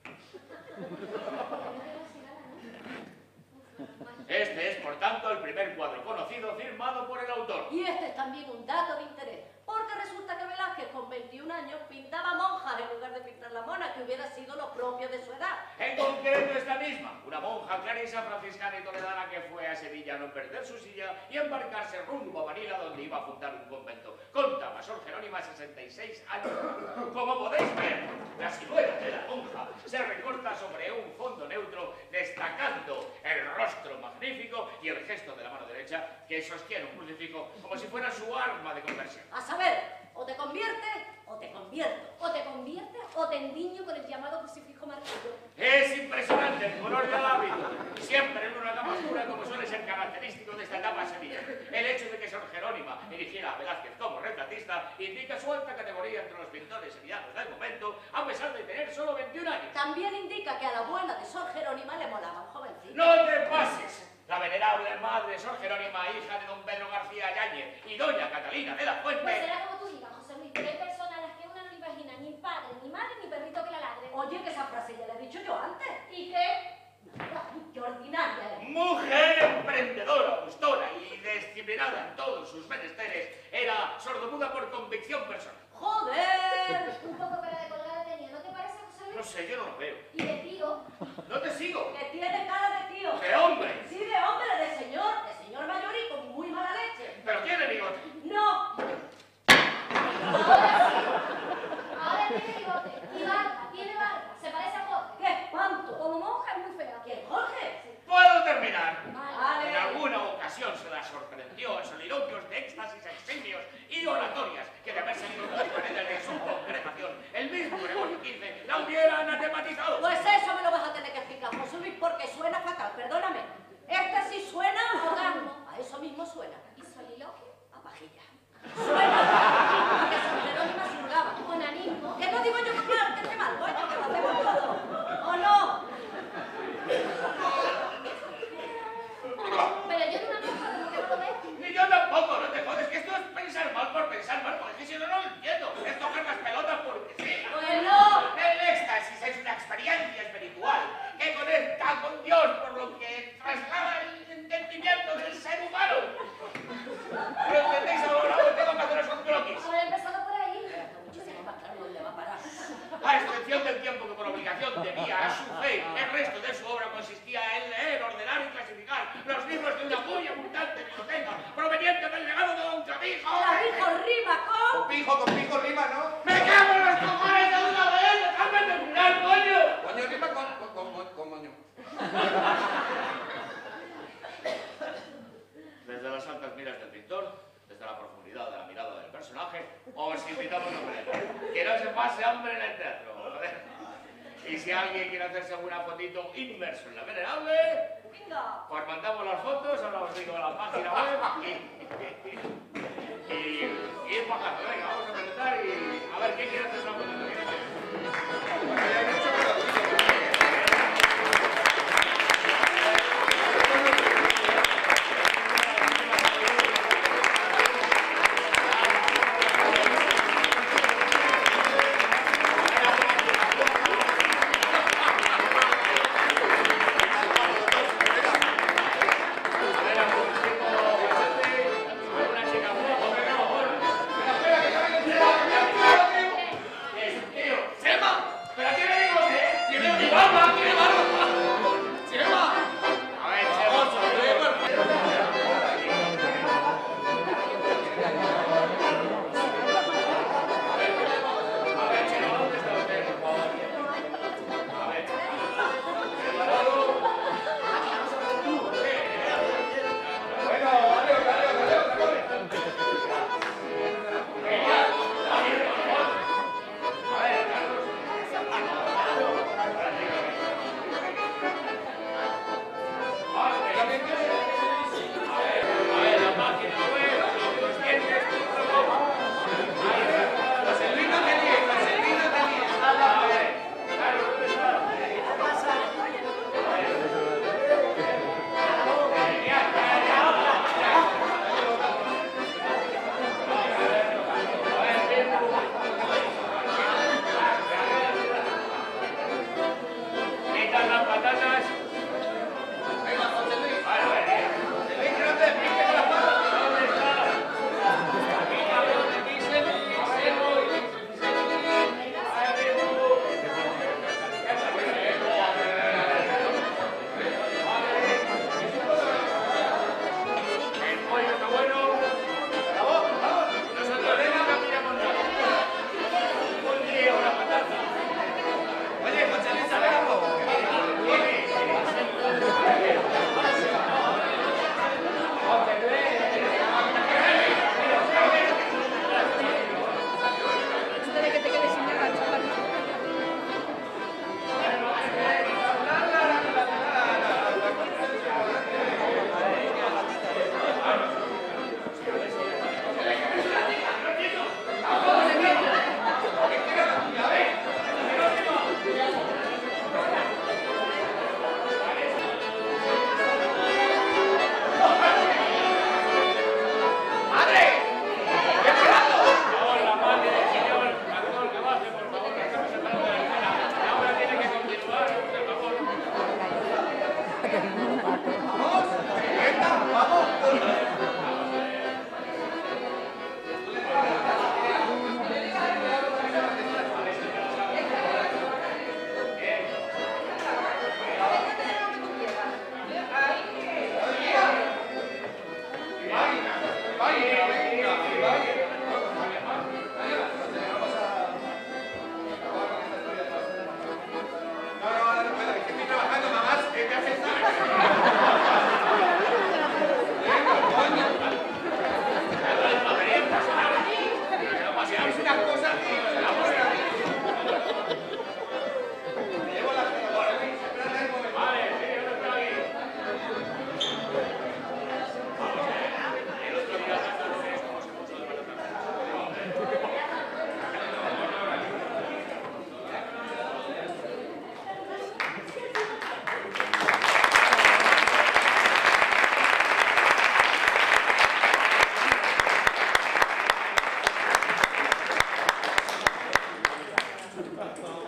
Este es, por tanto, el primer cuadro conocido firmado por el autor. Y este es también un dato de interés, porque resulta que Velázquez con 21 años pintaba monjas en lugar de pintar la mona, que hubiera sido lo propio de su edad. En concreto esta misma, una monja clarisa franciscana y toledana que fue a Sevilla a no perder su silla y embarcarse rumbo a Manila, donde iba a fundar un convento. Contaba Sor Jerónima 66 años. Como podéis ver, la silueta de la monja se recorta sobre un fondo neutro, destacando el rostro magnífico y el gesto de la mano derecha que sostiene un crucifijo como si fuera su arma de conversión. A saber, o te conviertes o te convierto. O te conviertes o te endiño con el llamado crucifijo martillo. Es impresionante el color del hábito, siempre en una gama oscura como suele ser característico de esta etapa sevillana. El hecho de que Sor Jerónima erigiera a Velázquez como retratista indica su alta categoría entre los pintores sevillanos del momento, a pesar de tener solo 21 años. También indica que a la abuela de Sor Jerónima le molaba un jovencito. ¡No te pases! La venerable madre Sor Jerónima, hija de don Pedro García Yáñez y doña Catalina de la Fuente. Pues será como tú digas, José Luis, pero hay personas a las que una no le imagina ni padre, ni madre, ni perrito que la ladre. Oye, que esa frase ya la he dicho yo antes. ¿Y qué? Nada, qué ordinaria es. Mujer emprendedora, gustora y disciplinada en todos sus menesteres, era sordomuda por convicción personal. ¡Joder! Un poco cara de colgada tenía, ¿no te parece, José Luis? No sé, yo no lo veo. Y de tío, No te sigo. Que tiene cara de tío. ¡De hombre! Sí, de hombre, de señor mayor y con muy mala leche. Pero tiene bigote. No. ahora tiene bigote y barba, tiene barba, se parece a Jorge. ¡Qué espanto! Como monja es muy fea. ¿Quién, Jorge? ¿Puedo terminar? Vale. En alguna ocasión se la sorprendió en soliloquios de éxtasis eximios y oratorias que de haber salido de las paredes de su congregación, el mismo Gregorio XV la hubiera anatematizado. Pues eso me lo vas a tener que explicar, José Luis, porque suena fatal, perdóname. Este sí suena a orgasmo. A eso mismo suena. ¿Y soliloquio? A pajilla. Suena a que Sor Jerónima surgaba. Onanismo. Que no digo yo que claro, que esté mal, coño, que lo hacemos todo. ¿O no? Pero yo no me acuerdo como que no lo ves. Ni yo tampoco, no te jodes, que esto es pensar mal por pensar mal, porque si no, no lo entiendo. Es tocar las pelotas porque sí. Pues no. El éxtasis es una experiencia espiritual que conecta con Dios, por lo que traslada el entendimiento del ser humano. ¿Lo entendéis ahora o tengo que haceros un croquis? Haber empezado por ahí. Muchísimo más claro, ¿dónde va a parar? A excepción del tiempo que por obligación debía a su fe, el resto de su obra consistía en leer, ordenar y clasificar los libros de una muy abundante biblioteca proveniente del legado de Don Clavijo. Clavijo rima con... Con pijo rima, ¿no? ¡Me cago en los cojones de una vez! ¡Déjame terminar, coño! Coño rima con moño. Desde las altas miras del pintor, desde la profundidad de la mirada del personaje, os invitamos a ver. Que no se pase hambre en el teatro. Joder. Y si alguien quiere hacerse alguna fotito inmerso en la venerable, Venga. pues mandamos las fotos, ahora os digo la página web y ir bajando. Venga, vamos a presentar y a ver quién quiere hacerse una foto.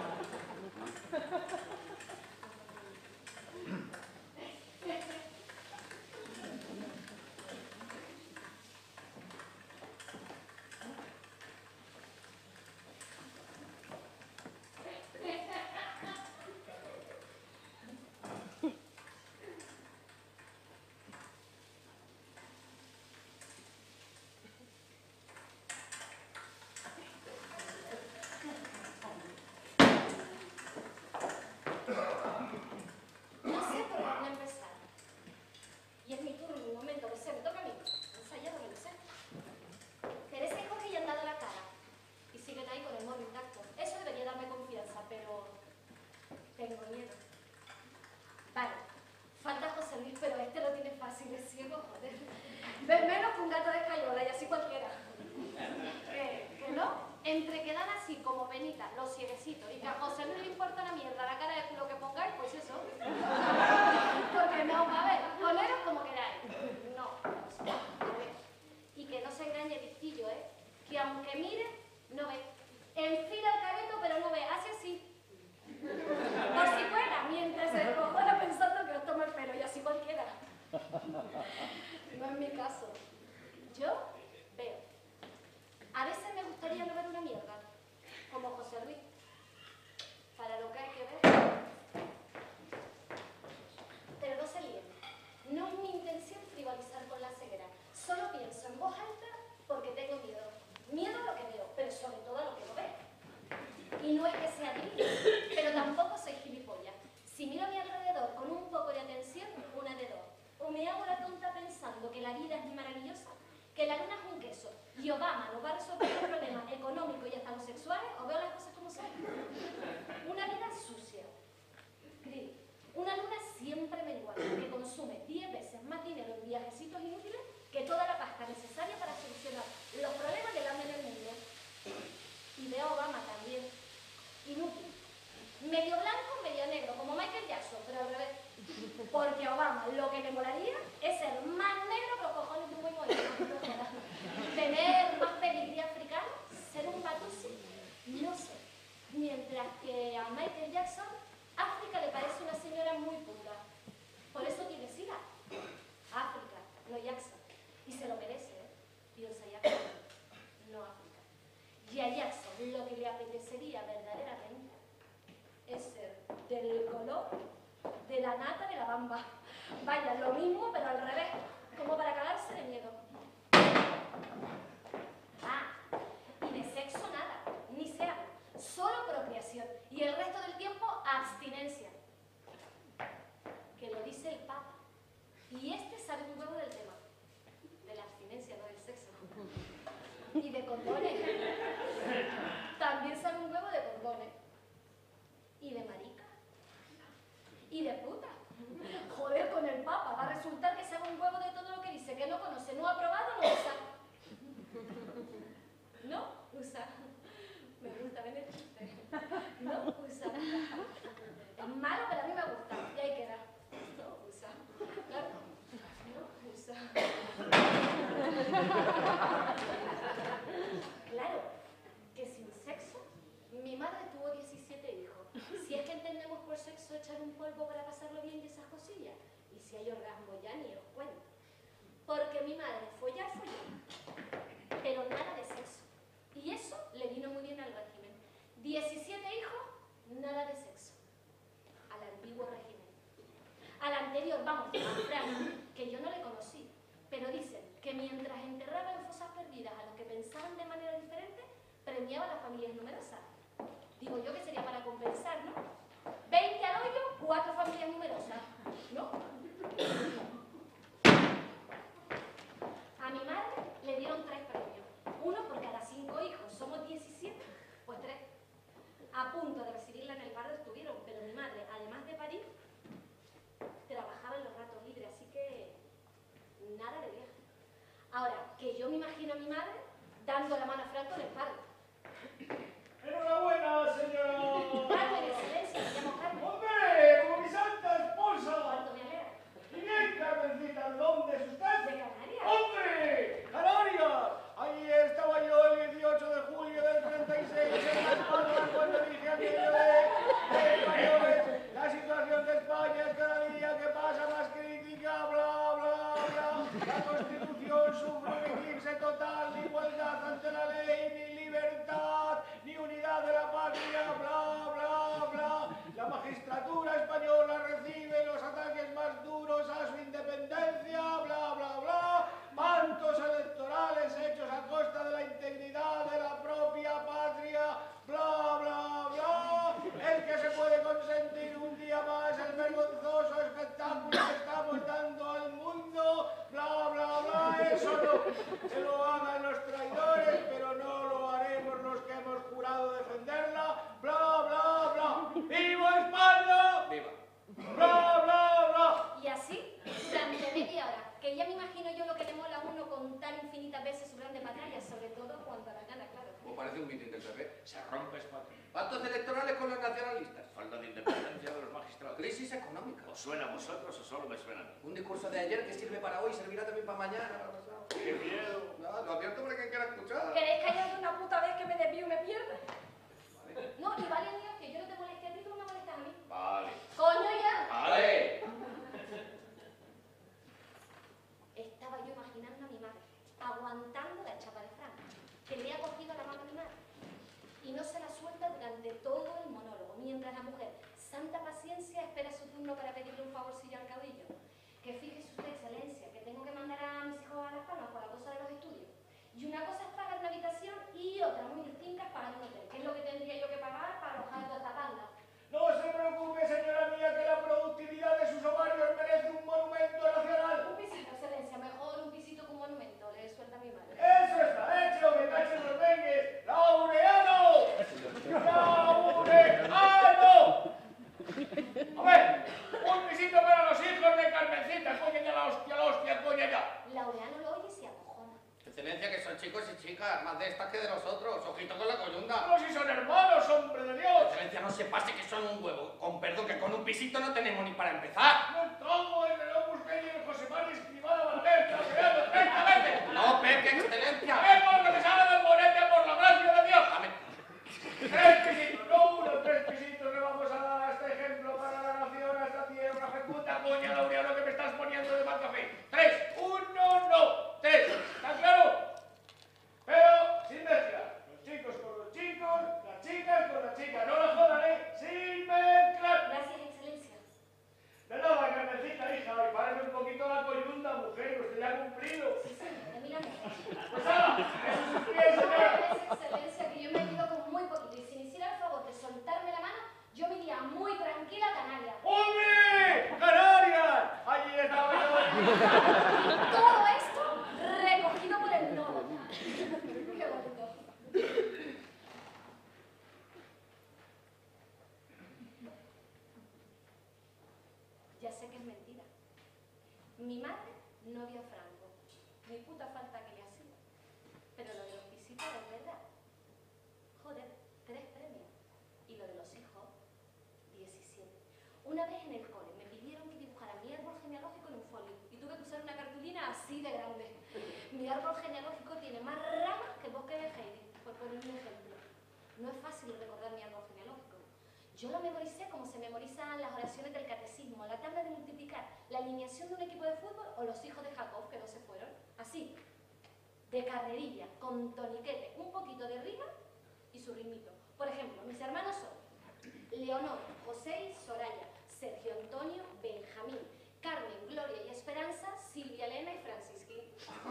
Ven menos que un gato de escayola y así cualquiera. Que no, entre que dan así como venita los cieguecitos y que a José no le importa la mierda la cara de culo que pongáis, pues eso. Porque no, a ver, poneros como queráis. No, a ver. Y que no se engañe el listillo, ¿eh? Que aunque mire, no ve. Enfila el careto, pero no ve. Hace así. Por si fuera, mientras se descojona pensando que os toma el pelo y así cualquiera. No es mi caso. Yo veo. A veces me gustaría no ver una mierda, como José Luis. Para lo que hay que ver. Pero no se líen. No es mi intención frivolizar con la ceguera. Solo pienso en voz alta porque tengo miedo. Miedo a lo que veo, pero sobre todo a lo que no veo. Y no es que sea divino, pero tampoco soy gilipollas. Si miro a mi alrededor con un poco de atención, una de dos. O me hago la tonta pensando que la vida es maravillosa, que la luna es un queso y Obama nos va a resolver los problemas económicos y hasta los sexuales, o veo las cosas como son. Una vida sucia, gris, una luna siempre menguante que consume 10 veces más dinero en viajecitos inútiles que toda la pasta necesaria para solucionar los problemas del hambre en el mundo. Y veo a Obama también, inútil, medio blanco, medio negro, como Michael Jackson, pero al revés. Porque a Obama lo que le molaría es ser más negro que los cojones de un buen moreno. Tener más pedigrí africano, ser un batusi, no sé. Mientras que a Michael Jackson, África le parece una señora muy pura. Por eso tiene sida. África, no Jackson. Y se lo merece, ¿eh? Piensa Jackson, no África. Y a Jackson lo que le apetecería verdaderamente es ser del color de la nata de la bamba. Vaya, lo mismo, pero al revés, como para cagarse de miedo. Ah, y de sexo nada, ni se habla, solo procreación, y el resto del tiempo abstinencia. Que lo dice el Papa. Y este sabe un huevo del tema, de la abstinencia, no del sexo. Y de condones. También sabe un huevo de condones. Y de marica. Y de puta. Joder, con el Papa va a resultar que sabe un huevo de todo lo que dice, que no conoce, no ha probado, no usa. No usa. Me gusta, ven el chiste. No usa. Es malo, pero a mí me gusta. Y ahí queda. No usa. Claro. No usa. Claro, que sin sexo, mi madre tuvo 17 hijos. Si es que entendemos por sexo echar un polvo para pasarlo bien y esas cosillas. Y si hay orgasmo ya ni os cuento. Porque mi madre folló, pero nada de sexo. Y eso le vino muy bien al régimen. 17 hijos, nada de sexo. Al antiguo régimen. Al anterior, vamos, a Fran, que yo no le conocí. Pero dicen que mientras enterraba en fosas perdidas a los que pensaban de manera diferente, premiaba a las familias numerosas. Digo yo que sería para compensar, ¿no? 20 al hoyo, 4 familias numerosas, ¿no? A mi madre le dieron 3 premios. Uno por cada 5 hijos. Somos 17, pues 3. A punto de recibirla en el paro estuvieron, pero mi madre, además de parir, trabajaba en los ratos libres, así que nada de viaje. Ahora, que yo me imagino a mi madre dando la mano a Franco en el paro. ¡Enhorabuena, señor! Carmen, excelencia, me llamo Carmen. ¡Hombre, como mi santa esposa! ¿Cuánto me alegra? Y bien, Carmencita, ¿dónde es usted? ¿De Canarias? ¡Hombre! ¡Canarias! Ahí estaba yo el 18 de julio del 36 en las palmas cuando dije aquello de... pactos electorales con los nacionalistas. Falta de independencia de los magistrados. Crisis económica. ¿Os suena a vosotros o solo me suena a mí? Un discurso de ayer que sirve para hoy, servirá también para mañana, para pasado. ¡Qué miedo! No, lo advierto para quien quiera escuchar. ¿Queréis callar de una puta vez que me desvío y me pierda? No, y vale, Dios, que yo no te moleste a ti, tú no me molestas a mí. Vale. ¡Coño ya! ¡Vale! Estaba yo imaginando a mi madre, aguantando la chapa de Frank, que le ha cogido la mano a mi madre. Y no se la suelta durante todo el monólogo, mientras la mujer, santa paciencia, espera su turno para pedirle un favorcillo al caudillo. Que fíjese usted, excelencia, que tengo que mandar a mis hijos a Las Palmas por la cosa de los estudios. Y una cosa es pagar una habitación y otra, muy distinta, es pagar un hotel. ¿Qué es lo que tendría yo que pagar para alojar toda esta tanda? No se preocupe, señora mía, que la productividad de sus ovarios merece un monumento nacional. Un pisito, excelencia, mejor un pisito que un monumento, le suelta a mi madre. ¡Eso está hecho! ¡Que cachen los dengues! ¡Laureano! ¡Laureano! A ver, un pisito para los hijos de Carmencita. Coño ya la hostia, coño ya. Laureano lo oye y se acojona. Excelencia, que son chicos y chicas, más de estas que de nosotros. Ojito con la coyunda. No, si son hermanos, hombre de Dios. Excelencia, no se pase que son un huevo. Con perdón, que con un pisito no tenemos ni para empezar. No estamos en el Opus Dei y el José María Escribada Balaguer, Laureano, 30 veces. No, Pepe, excelencia. ¡Sabemos lo que sale del bonete por la gracia de Dios! Dame. 3 pisitos, no uno, 3 pisitos le vamos a dar a este ejemplo para la nación, a esta tierra fecunda, coña, Laureano, que me estás poniendo de mal café. 3, 1, no, 3, ¿está claro? Pero sin mezclar, los chicos con los chicos, las chicas con las chicas, no la jodan, sin mezclar. Gracias, excelencia. De nada, Carmencita, hija, y páreme un poquito la coyunda, mujer, usted ya ha cumplido. Sí, sí, de mí la mejor. Pues nada, eso es bien, señora. Excelencia, que yo me ayudo con muy poquito. Y si me hiciera el favor de soltarme la mano, yo me iría muy tranquila a Canarias. ¡Hombre! ¡Canarias! Allí estaba yo. Todo esto recogido por el nodo. Qué bonito. Ya sé que es mentira. Mi madre no vio a Franco. Ni puta falta que le hacía. Pero lo de los pisitos es verdad. Joder, 3 premios. Y lo de los hijos, 17. Una vez en el cole me pidieron que dibujara mi árbol genealógico en un folio. Y tuve que usar una cartulina así de grande. Mi árbol genealógico tiene más ramas que el bosque de Heidi, por poner un ejemplo. No es fácil recordar mi árbol genealógico. Yo lo memoricé como se memorizan las oraciones del catecismo, la tabla de multiplicar, la alineación de un equipo de fútbol o los hijos de Jacob que no se fueron. Así, de carrerilla, con toniquete, un poquito de rima y su ritmito. Por ejemplo, mis hermanos son Leonor, José y Soraya, Sergio Antonio, Benjamín, Carmen, Gloria y Esperanza, Silvia, Elena y Francisqui.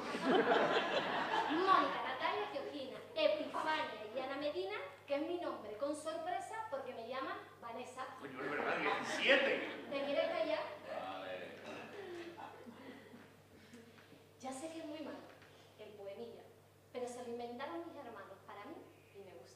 Mónica, Natalia, Georgina, Epifania y Ana Medina, que es mi nombre, con sorpresa porque me llaman Vanessa. Coño, es verdad, 17. ¿Te quieres callar? Vale. Ya sé que es muy malo, el poemilla, pero se lo inventaron mis hermanos para mí y me gusta.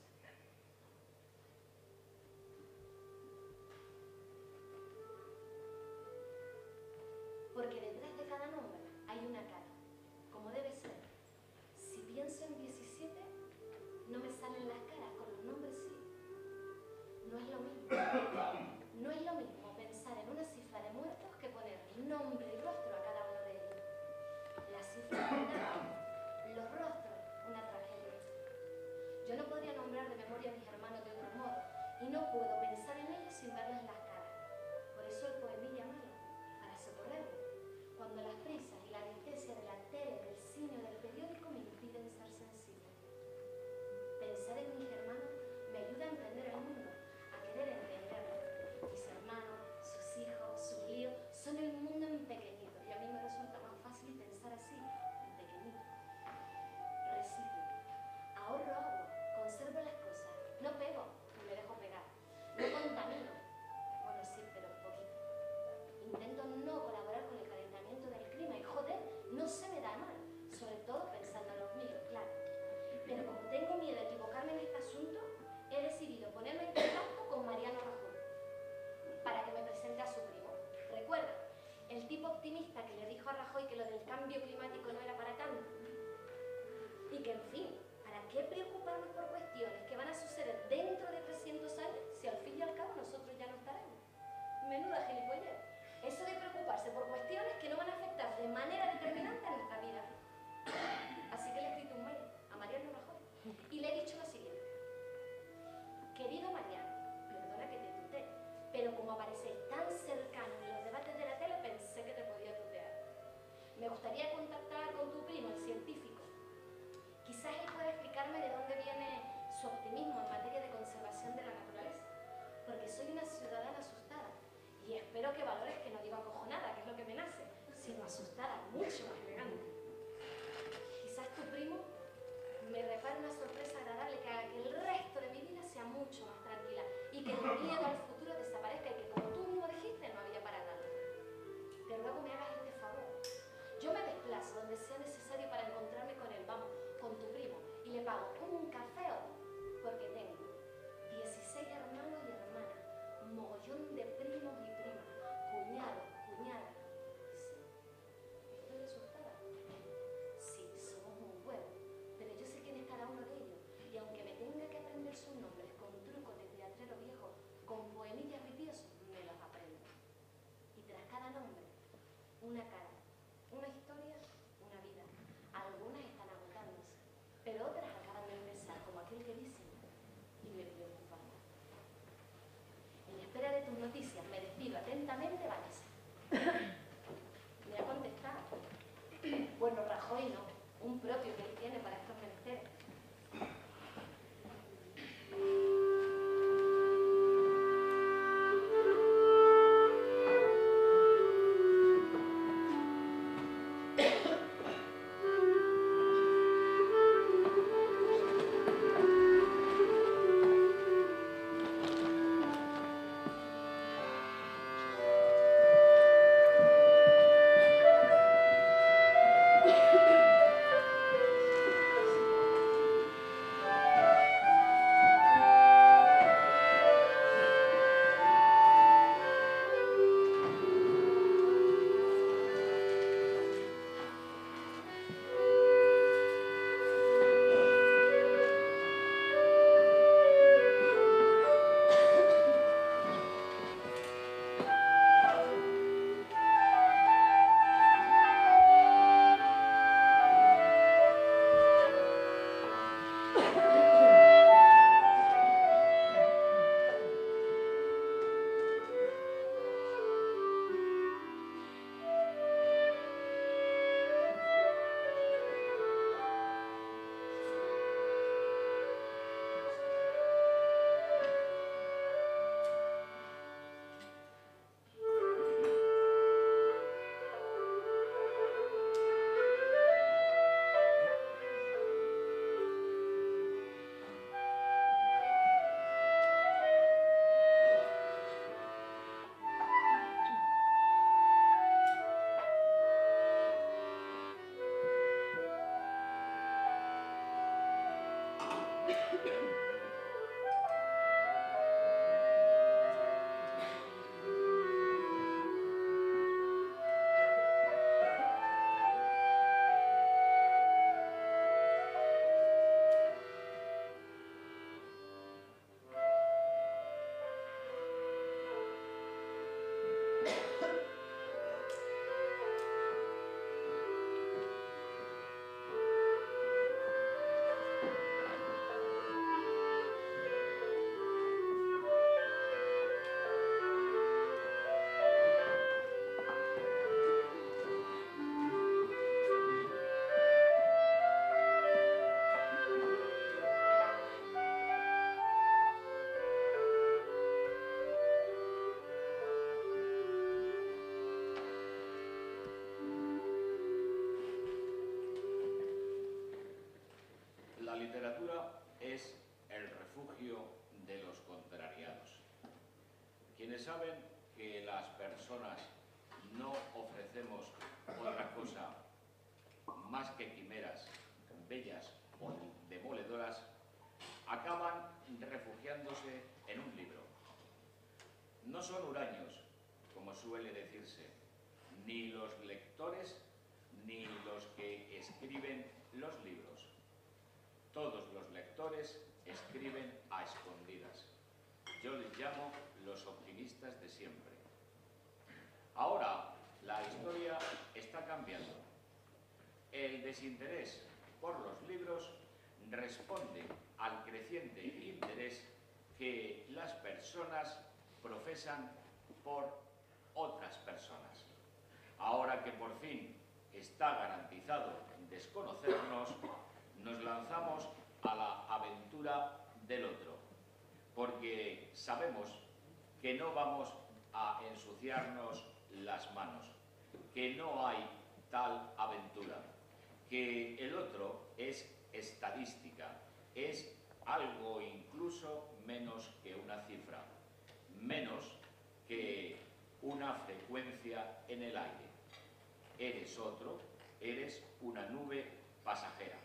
Porque detrás de cada nombre hay una cara, como debe ser. Si pienso en 17, no me salen las caras, con los nombres sí. No es lo mismo. No es lo mismo pensar en una cifra de muertos que poner nombre y rostro a cada uno de ellos. La cifra es los rostros, una tragedia. Yo no podría nombrar de memoria a mis hermanos de otro modo, y no puedo pensar en ellos sin verles las caras. Por eso el poemilla malo, para socorrerme. Cuando las prisas y la anestesia de la tele, del cine o del periódico me impiden ser sensible. Pensar en mis hermanos me ayuda a entender el mundo, a querer entenderlo. Mis hermanos, sus hijos, sus líos, son el mundo en pequeñito, y a mí me resulta más fácil pensar así, en pequeñito. Reciclo, ahorro agua, conservo las cosas, no pego, ni me dejo pegar. No manera determinante en nuestra vida. Así que le he escrito un mail a Mariano Rajoy y le he dicho lo siguiente. Querido Mariano, perdona que te tutee, pero como aparecéis tan cercano en los debates de la tele, pensé que te podía tutear. Me gustaría contactar con tu primo, el científico. Quizás él pueda explicarme de dónde viene su optimismo en materia de conservación de la naturaleza, porque soy una ciudadana asustada y espero que valores que no digo acojonada, que es lo que me nace, sino asustada, mucho más elegante. Quizás tu primo me repare una sorpresa agradable que haga que el resto de mi vida sea mucho más tranquila y que el miedo al futuro desaparezca y que, como tú mismo dijiste, no había para tanto. Te ruego me hagas este favor. Yo me desplazo donde sea necesario para encontrarme con él, vamos, con tu primo, y le pago un café porque tengo 16 hermanos y hermanas, un mogollón de primos y primas, cuñados, cuñadas. Sí, estoy asustada. Sí, somos un huevo, pero yo sé quién es cada uno de ellos, y aunque me tenga que aprender sus nombres con trucos de teatrero viejo, con poemillas ripiosos, me los aprendo. Y tras cada nombre, una cara, una historia, una vida. Algunas están agotándose, pero otras acaban de empezar, como aquel que dice, y me preocupa. En espera de tus noticias, me despido atentamente, Vanessa. Me ha contestado. Bueno, Rajoy no, un propio que él tiene para estos menesteres. La literatura es el refugio de los contrariados. Quienes saben que las personas no ofrecemos otra cosa más que quimeras bellas o demoledoras, acaban refugiándose en un libro. No son huraños, como suele decirse, ni los lectores ni los que escriben los libros. Todos los lectores escriben a escondidas. Yo les llamo los optimistas de siempre. Ahora, la historia está está cambiando. El desinterés por los libros responde al creciente interés que las personas profesan por otras personas. Ahora que por fin está garantizado desconocernos, nos lanzamos a la aventura del otro, porque sabemos que no vamos a ensuciarnos las manos, que no hay tal aventura, que el otro es estadística, es algo incluso menos que una cifra, menos que una frecuencia en el aire. Eres otro, eres una nube pasajera.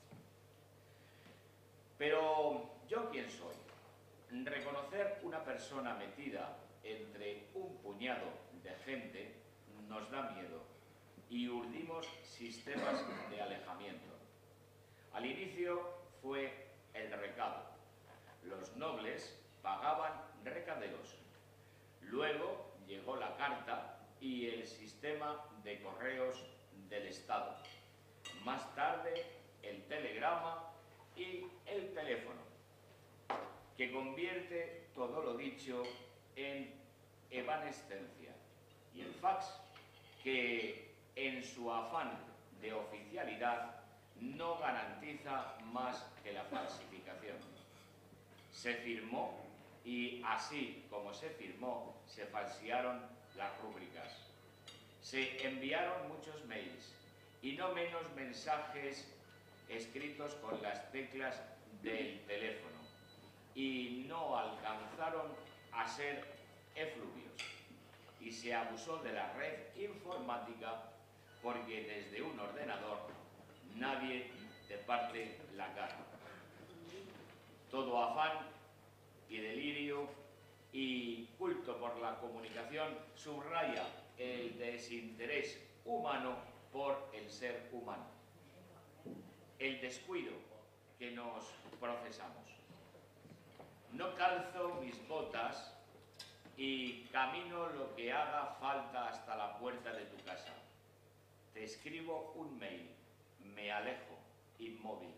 Pero, ¿yo quién soy? Reconocer una persona metida entre un puñado de gente nos da miedo y urdimos sistemas de alejamiento. Al inicio fue el recado. Los nobles pagaban recaderos. Luego llegó la carta y el sistema de correos del Estado. Más tarde, el telegrama y el teléfono, que convierte todo lo dicho en evanescencia. Y el fax, que en su afán de oficialidad no garantiza más que la falsificación. Se firmó y así como se firmó, se falsearon las rúbricas. Se enviaron muchos mails y no menos mensajes escritos con las teclas del teléfono y no alcanzaron a ser efluvios. Y se abusó de la red informática porque desde un ordenador nadie te parte la cara. Todo afán y delirio y culto por la comunicación subraya el desinterés humano por el ser humano, el descuido que nos procesamos. No calzo mis botas y camino lo que haga falta hasta la puerta de tu casa. Te escribo un mail, me alejo, inmóvil.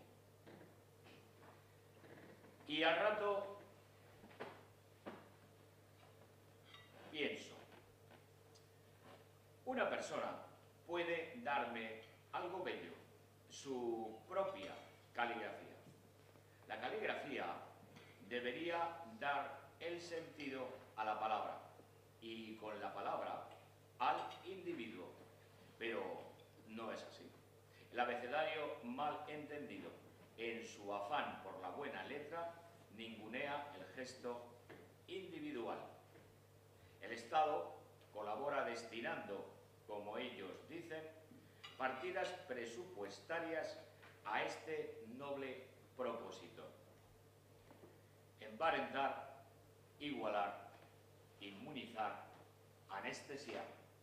Y al rato pienso, una persona puede darme algo bello, su propia caligrafía. La caligrafía debería dar el sentido a la palabra y con la palabra al individuo, pero no es así. El abecedario mal entendido, en su afán por la buena letra, ningunea el gesto individual. El Estado colabora destinando, como ellos dicen, partidas presupuestarias a este noble propósito: emparentar, igualar, inmunizar, anestesiar.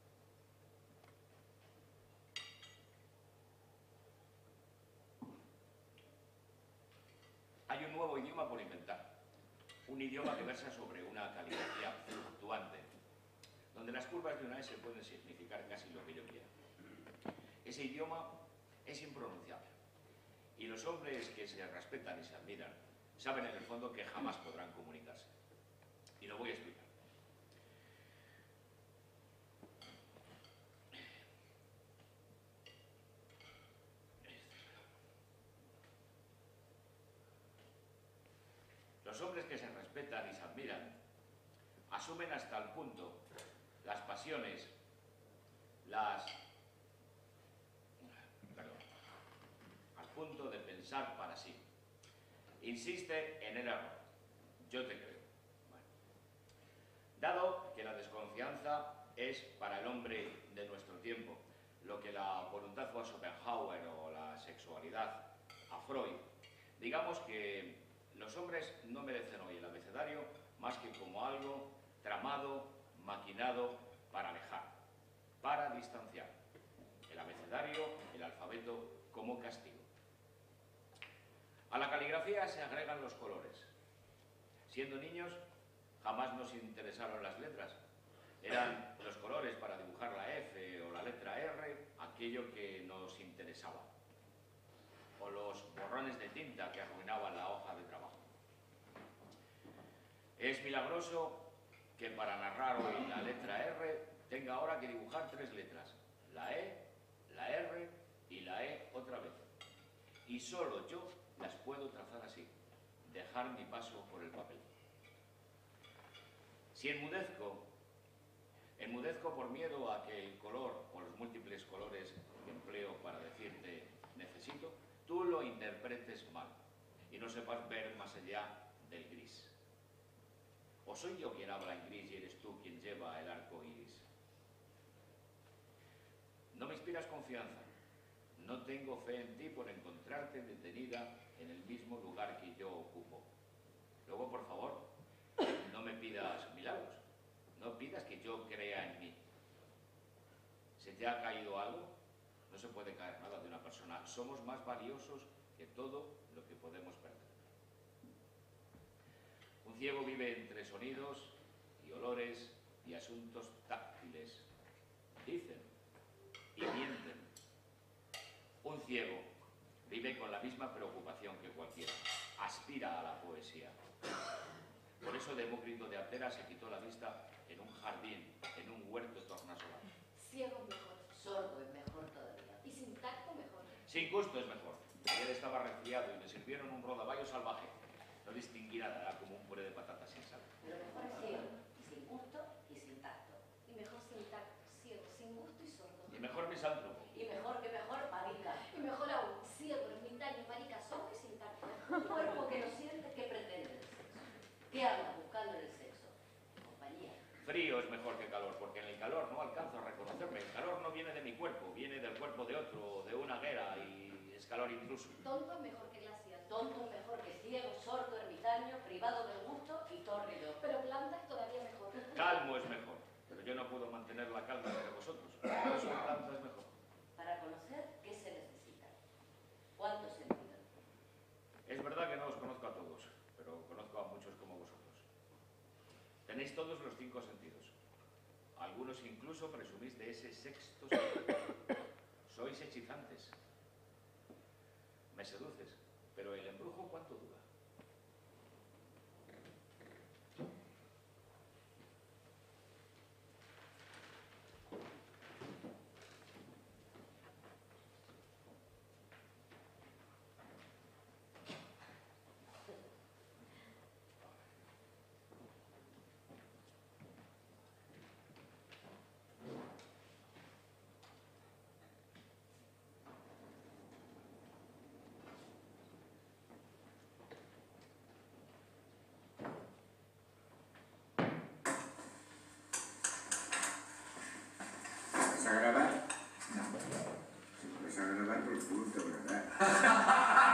Hay un nuevo idioma por inventar, un idioma que versa sobre una caligrafía fluctuante, donde las curvas de una S pueden significar casi lo que yo quiera. Ese idioma es impronunciable, y los hombres que se respetan y se admiran saben en el fondo que jamás podrán comunicarse. Y lo voy a explicar. Los hombres que se respetan y se admiran asumen hasta el punto las pasiones, al punto de pensar para sí. Insiste en el error. Yo te creo. Bueno. Dado que la desconfianza es para el hombre de nuestro tiempo lo que la voluntad fue a Schopenhauer o la sexualidad a Freud, digamos que los hombres no merecen hoy el abecedario más que como algo tramado, maquinado para alejar, para distanciar. El abecedario, el alfabeto, como castigo. A la caligrafía se agregan los colores. Siendo niños, jamás nos interesaron las letras. Eran los colores para dibujar la F o la letra R, aquello que nos interesaba, o los borrones de tinta que arruinaban la hoja de trabajo. Es milagroso que para narrar hoy la letra R tenga ahora que dibujar 3 letras, la E, la R y la E otra vez. Y solo yo las puedo trazar así, dejar mi paso por el papel. Si enmudezco por miedo a que el color o los múltiples colores que empleo para decirte necesito, tú lo interpretes mal y no sepas ver más allá del gris. ¿O soy yo quien habla en gris y eres tú quien lleva el arco iris? No me inspiras confianza. No tengo fe en ti por encontrarte detenida en el mismo lugar que yo ocupo. Luego, por favor, no me pidas milagros. No pidas que yo crea en mí. ¿Se te ha caído algo? No se puede caer nada de una persona. Somos más valiosos que todo lo que podemos perder. Un ciego vive entre sonidos y olores y asuntos táctiles. Dicen y mienten. Un ciego vive con la misma preocupación que cualquiera. Aspira a la poesía. Por eso Demócrito de Abdera se quitó la vista en un jardín, en un huerto tornasolar. Ciego es mejor. Sordo es mejor todavía. Y sin tacto mejor. Sin gusto es mejor. Ayer estaba resfriado y me sirvieron un rodaballo salvaje. No distinguí nada, era como un puré de patatas sin sal. Pero mejor es ciego, sin gusto y sin tacto. Y mejor sin tacto, ciego, sin gusto y sordo. Y mejor misántropo. Y mejor que mejor, marica. Y mejor aún, ciego, ermitaño, marica, sordo y sin tacto. Un cuerpo que no siente, que pretende del sexo. ¿Qué anda buscando en el sexo? Compañía. Frío es mejor que calor, porque en el calor no alcanzo a reconocerme. El calor no viene de mi cuerpo, viene del cuerpo de otro, de una guerra, y es calor intruso. Tonto es mejor que glaciar. Tonto es mejor que ciego, sordo, ermitaño, privado del gusto y tórrido. Pero planta es todavía mejor. Calmo es mejor, pero yo no puedo mantener la calma entre vosotros. Por eso planta es mejor. Para conocer, ¿qué se necesita? ¿Cuántos sentidos? Es verdad que no os conozco a todos, pero conozco a muchos como vosotros. Tenéis todos los 5 sentidos. Algunos incluso presumís de ese 6º sentido. Sois hechizantes. Me seduces, pero el embrujo, ¿cuánto dura? ¿Vas a grabar? No. Si vas a grabar, por punto, ¿verdad?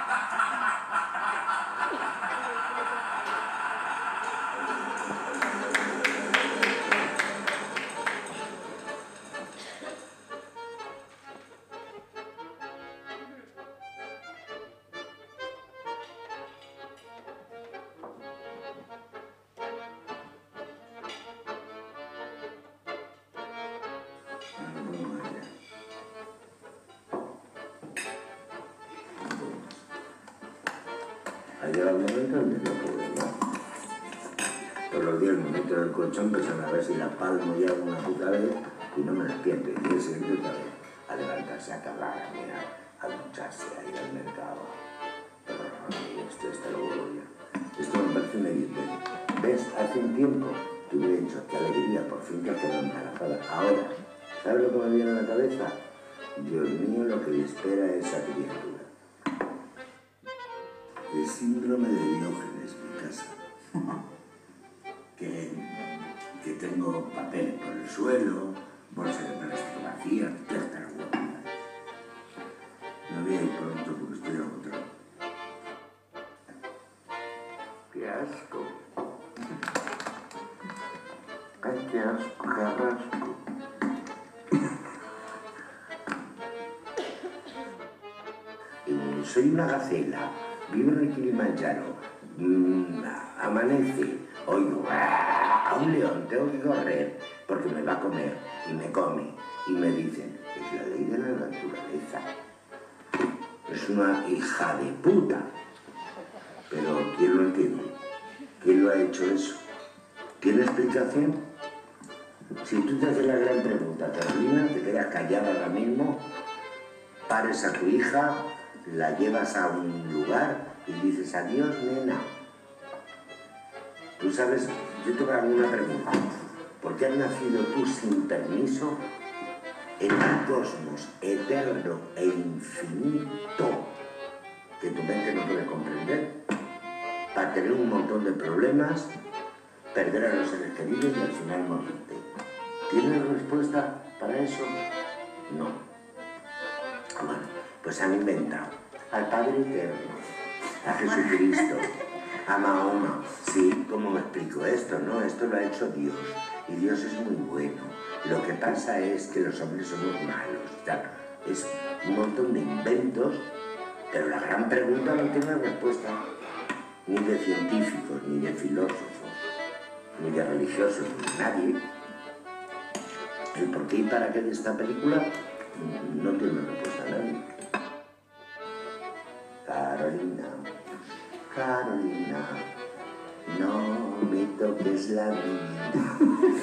Ha llegado el momento en que no puedo, ¿no? Todos los días me meto en el colchón pensando a ver si la palmo ya una puta vez y no me despierto. Y el siguiente otra vez a levantarse, a cagar, a mirar, a ducharse, a ir al mercado. Pero no, esto lo vuelvo ya. Esto me parece un evidente. ¿Ves? Hace un tiempo te hubiera dicho qué alegría, por fin que has quedado embarazada. Ahora, ¿sabes lo que me viene a la cabeza? Dios mío, lo que le espera a esa criatura. El síndrome de Diógenes, mi casa. que tengo papeles por el suelo, bolsa de plástico vacía, ya está la guapa. No voy a ir pronto porque estoy agotado. ¡Qué asco! ¡Ay, qué asco, qué rasco! Soy una gacela, vivo en el Kilimanjaro, amanece, oigo a un león, tengo que correr, porque me va a comer y me come. Y me dicen, es la ley de la naturaleza. Es una hija de puta. Pero ¿quién lo entiende? ¿Quién lo ha hecho eso? ¿Tiene explicación? Si tú te haces la gran pregunta, Carolina, te quedas callada ahora mismo, pares a tu hija, la llevas a un lugar y dices, adiós, nena. Tú sabes, yo te hago una pregunta. ¿Por qué has nacido tú sin permiso en un cosmos eterno e infinito que tu mente no puede comprender? Para tener un montón de problemas, perder a los seres queridos y al final morirte. ¿Tienes respuesta para eso? No. Bueno, pues han inventado al Padre Eterno, a Jesucristo, a Mahoma. Sí, ¿cómo me explico esto? No, esto lo ha hecho Dios. Y Dios es muy bueno. Lo que pasa es que los hombres somos malos. Claro, es un montón de inventos, pero la gran pregunta no tiene respuesta. Ni de científicos, ni de filósofos, ni de religiosos, ni de nadie. El por qué y para qué de esta película no tiene respuesta a nadie. Carolina, Carolina, no me toques la vida.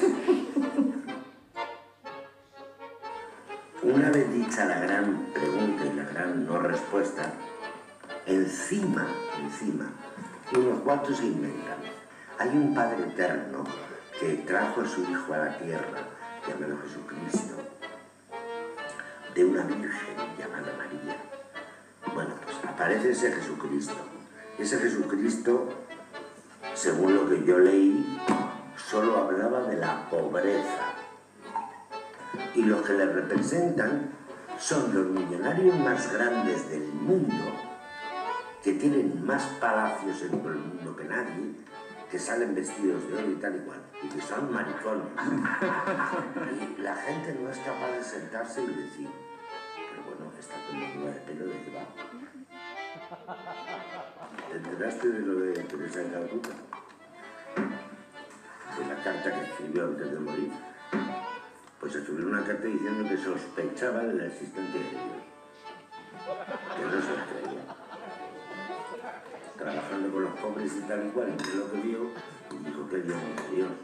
Una vez dicha la gran pregunta y la gran no respuesta, encima, unos cuantos se inventan. Hay un Padre Eterno que trajo a su Hijo a la tierra, llamado Jesucristo, de una Virgen llamada María. Bueno, pues aparece ese Jesucristo. Ese Jesucristo, según lo que yo leí, solo hablaba de la pobreza. Y los que le representan son los millonarios más grandes del mundo, que tienen más palacios en todo el mundo que nadie, que salen vestidos de oro y tal y cual, y que son maricones. Y la gente no es capaz de sentarse y decir, pero bueno, esta tontería de pelo, ¿de qué va? ¿Te enteraste de lo de Teresa de Calcuta? De la carta que escribió antes de morir. Pues escribió una carta diciendo que sospechaba de la existencia de Dios. Que no se creía. Trabajando con los pobres y tal y cual, y lo que vio, y dijo que Dios no es Dios.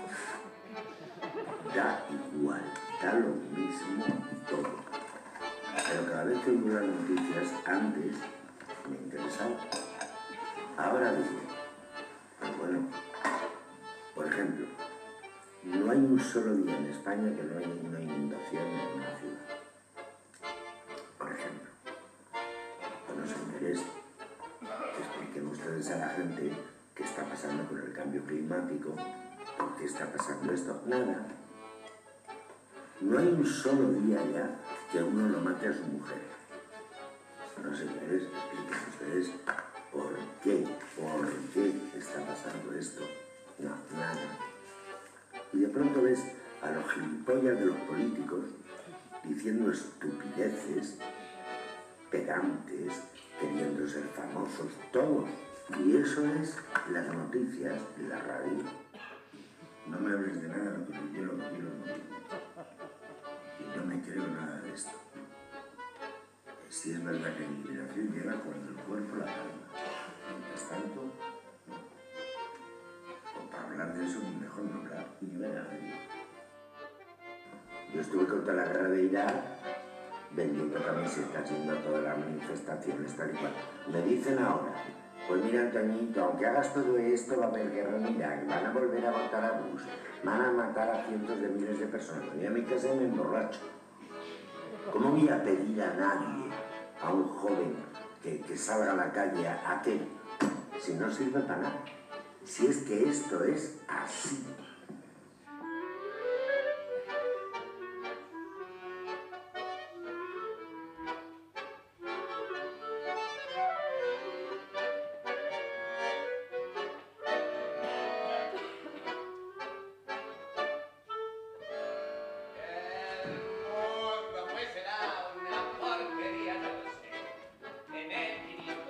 Da igual, da lo mismo todo. Pero cada vez que oigo las noticias, antes me interesaba. Ahora digo, pues bueno, por ejemplo, no hay un solo día en España que no haya una inundación en una ciudad. Por ejemplo, bueno, señores, expliquen ustedes a la gente qué está pasando con el cambio climático, por qué está pasando esto. Nada. No hay un solo día ya que uno lo mate a su mujer. No, señores, expliquen ustedes por qué está pasando esto. No, nada. Y de pronto ves a los gilipollas de los políticos diciendo estupideces, pedantes, queriendo ser famosos, todos. Y eso es las noticias de la radio. No me hables de nada, porque yo lo que quiero no. Y no me creo nada de esto. Si es verdad que la liberación llega cuando el cuerpo la calma. Mientras tanto, no. O para hablar de eso, mejor no hablar, ni ver a nadie. Yo estuve contra la guerra de Irak, vendiendo camisetas, yendo a todas las manifestaciones, tal y cual. Me dicen ahora, pues mira, Antoñito, aunque hagas todo esto, va a haber guerra en Irak, van a volver a votar a Bush, van a matar a cientos de miles de personas. Voy a mi casa y me emborracho. ¿Cómo voy a pedir a nadie, a un joven, que salga a la calle a qué? Si no sirve para nada. Si es que esto es así.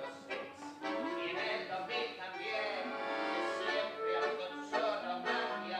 Y en el 2000 también, que siempre autosusono, magia,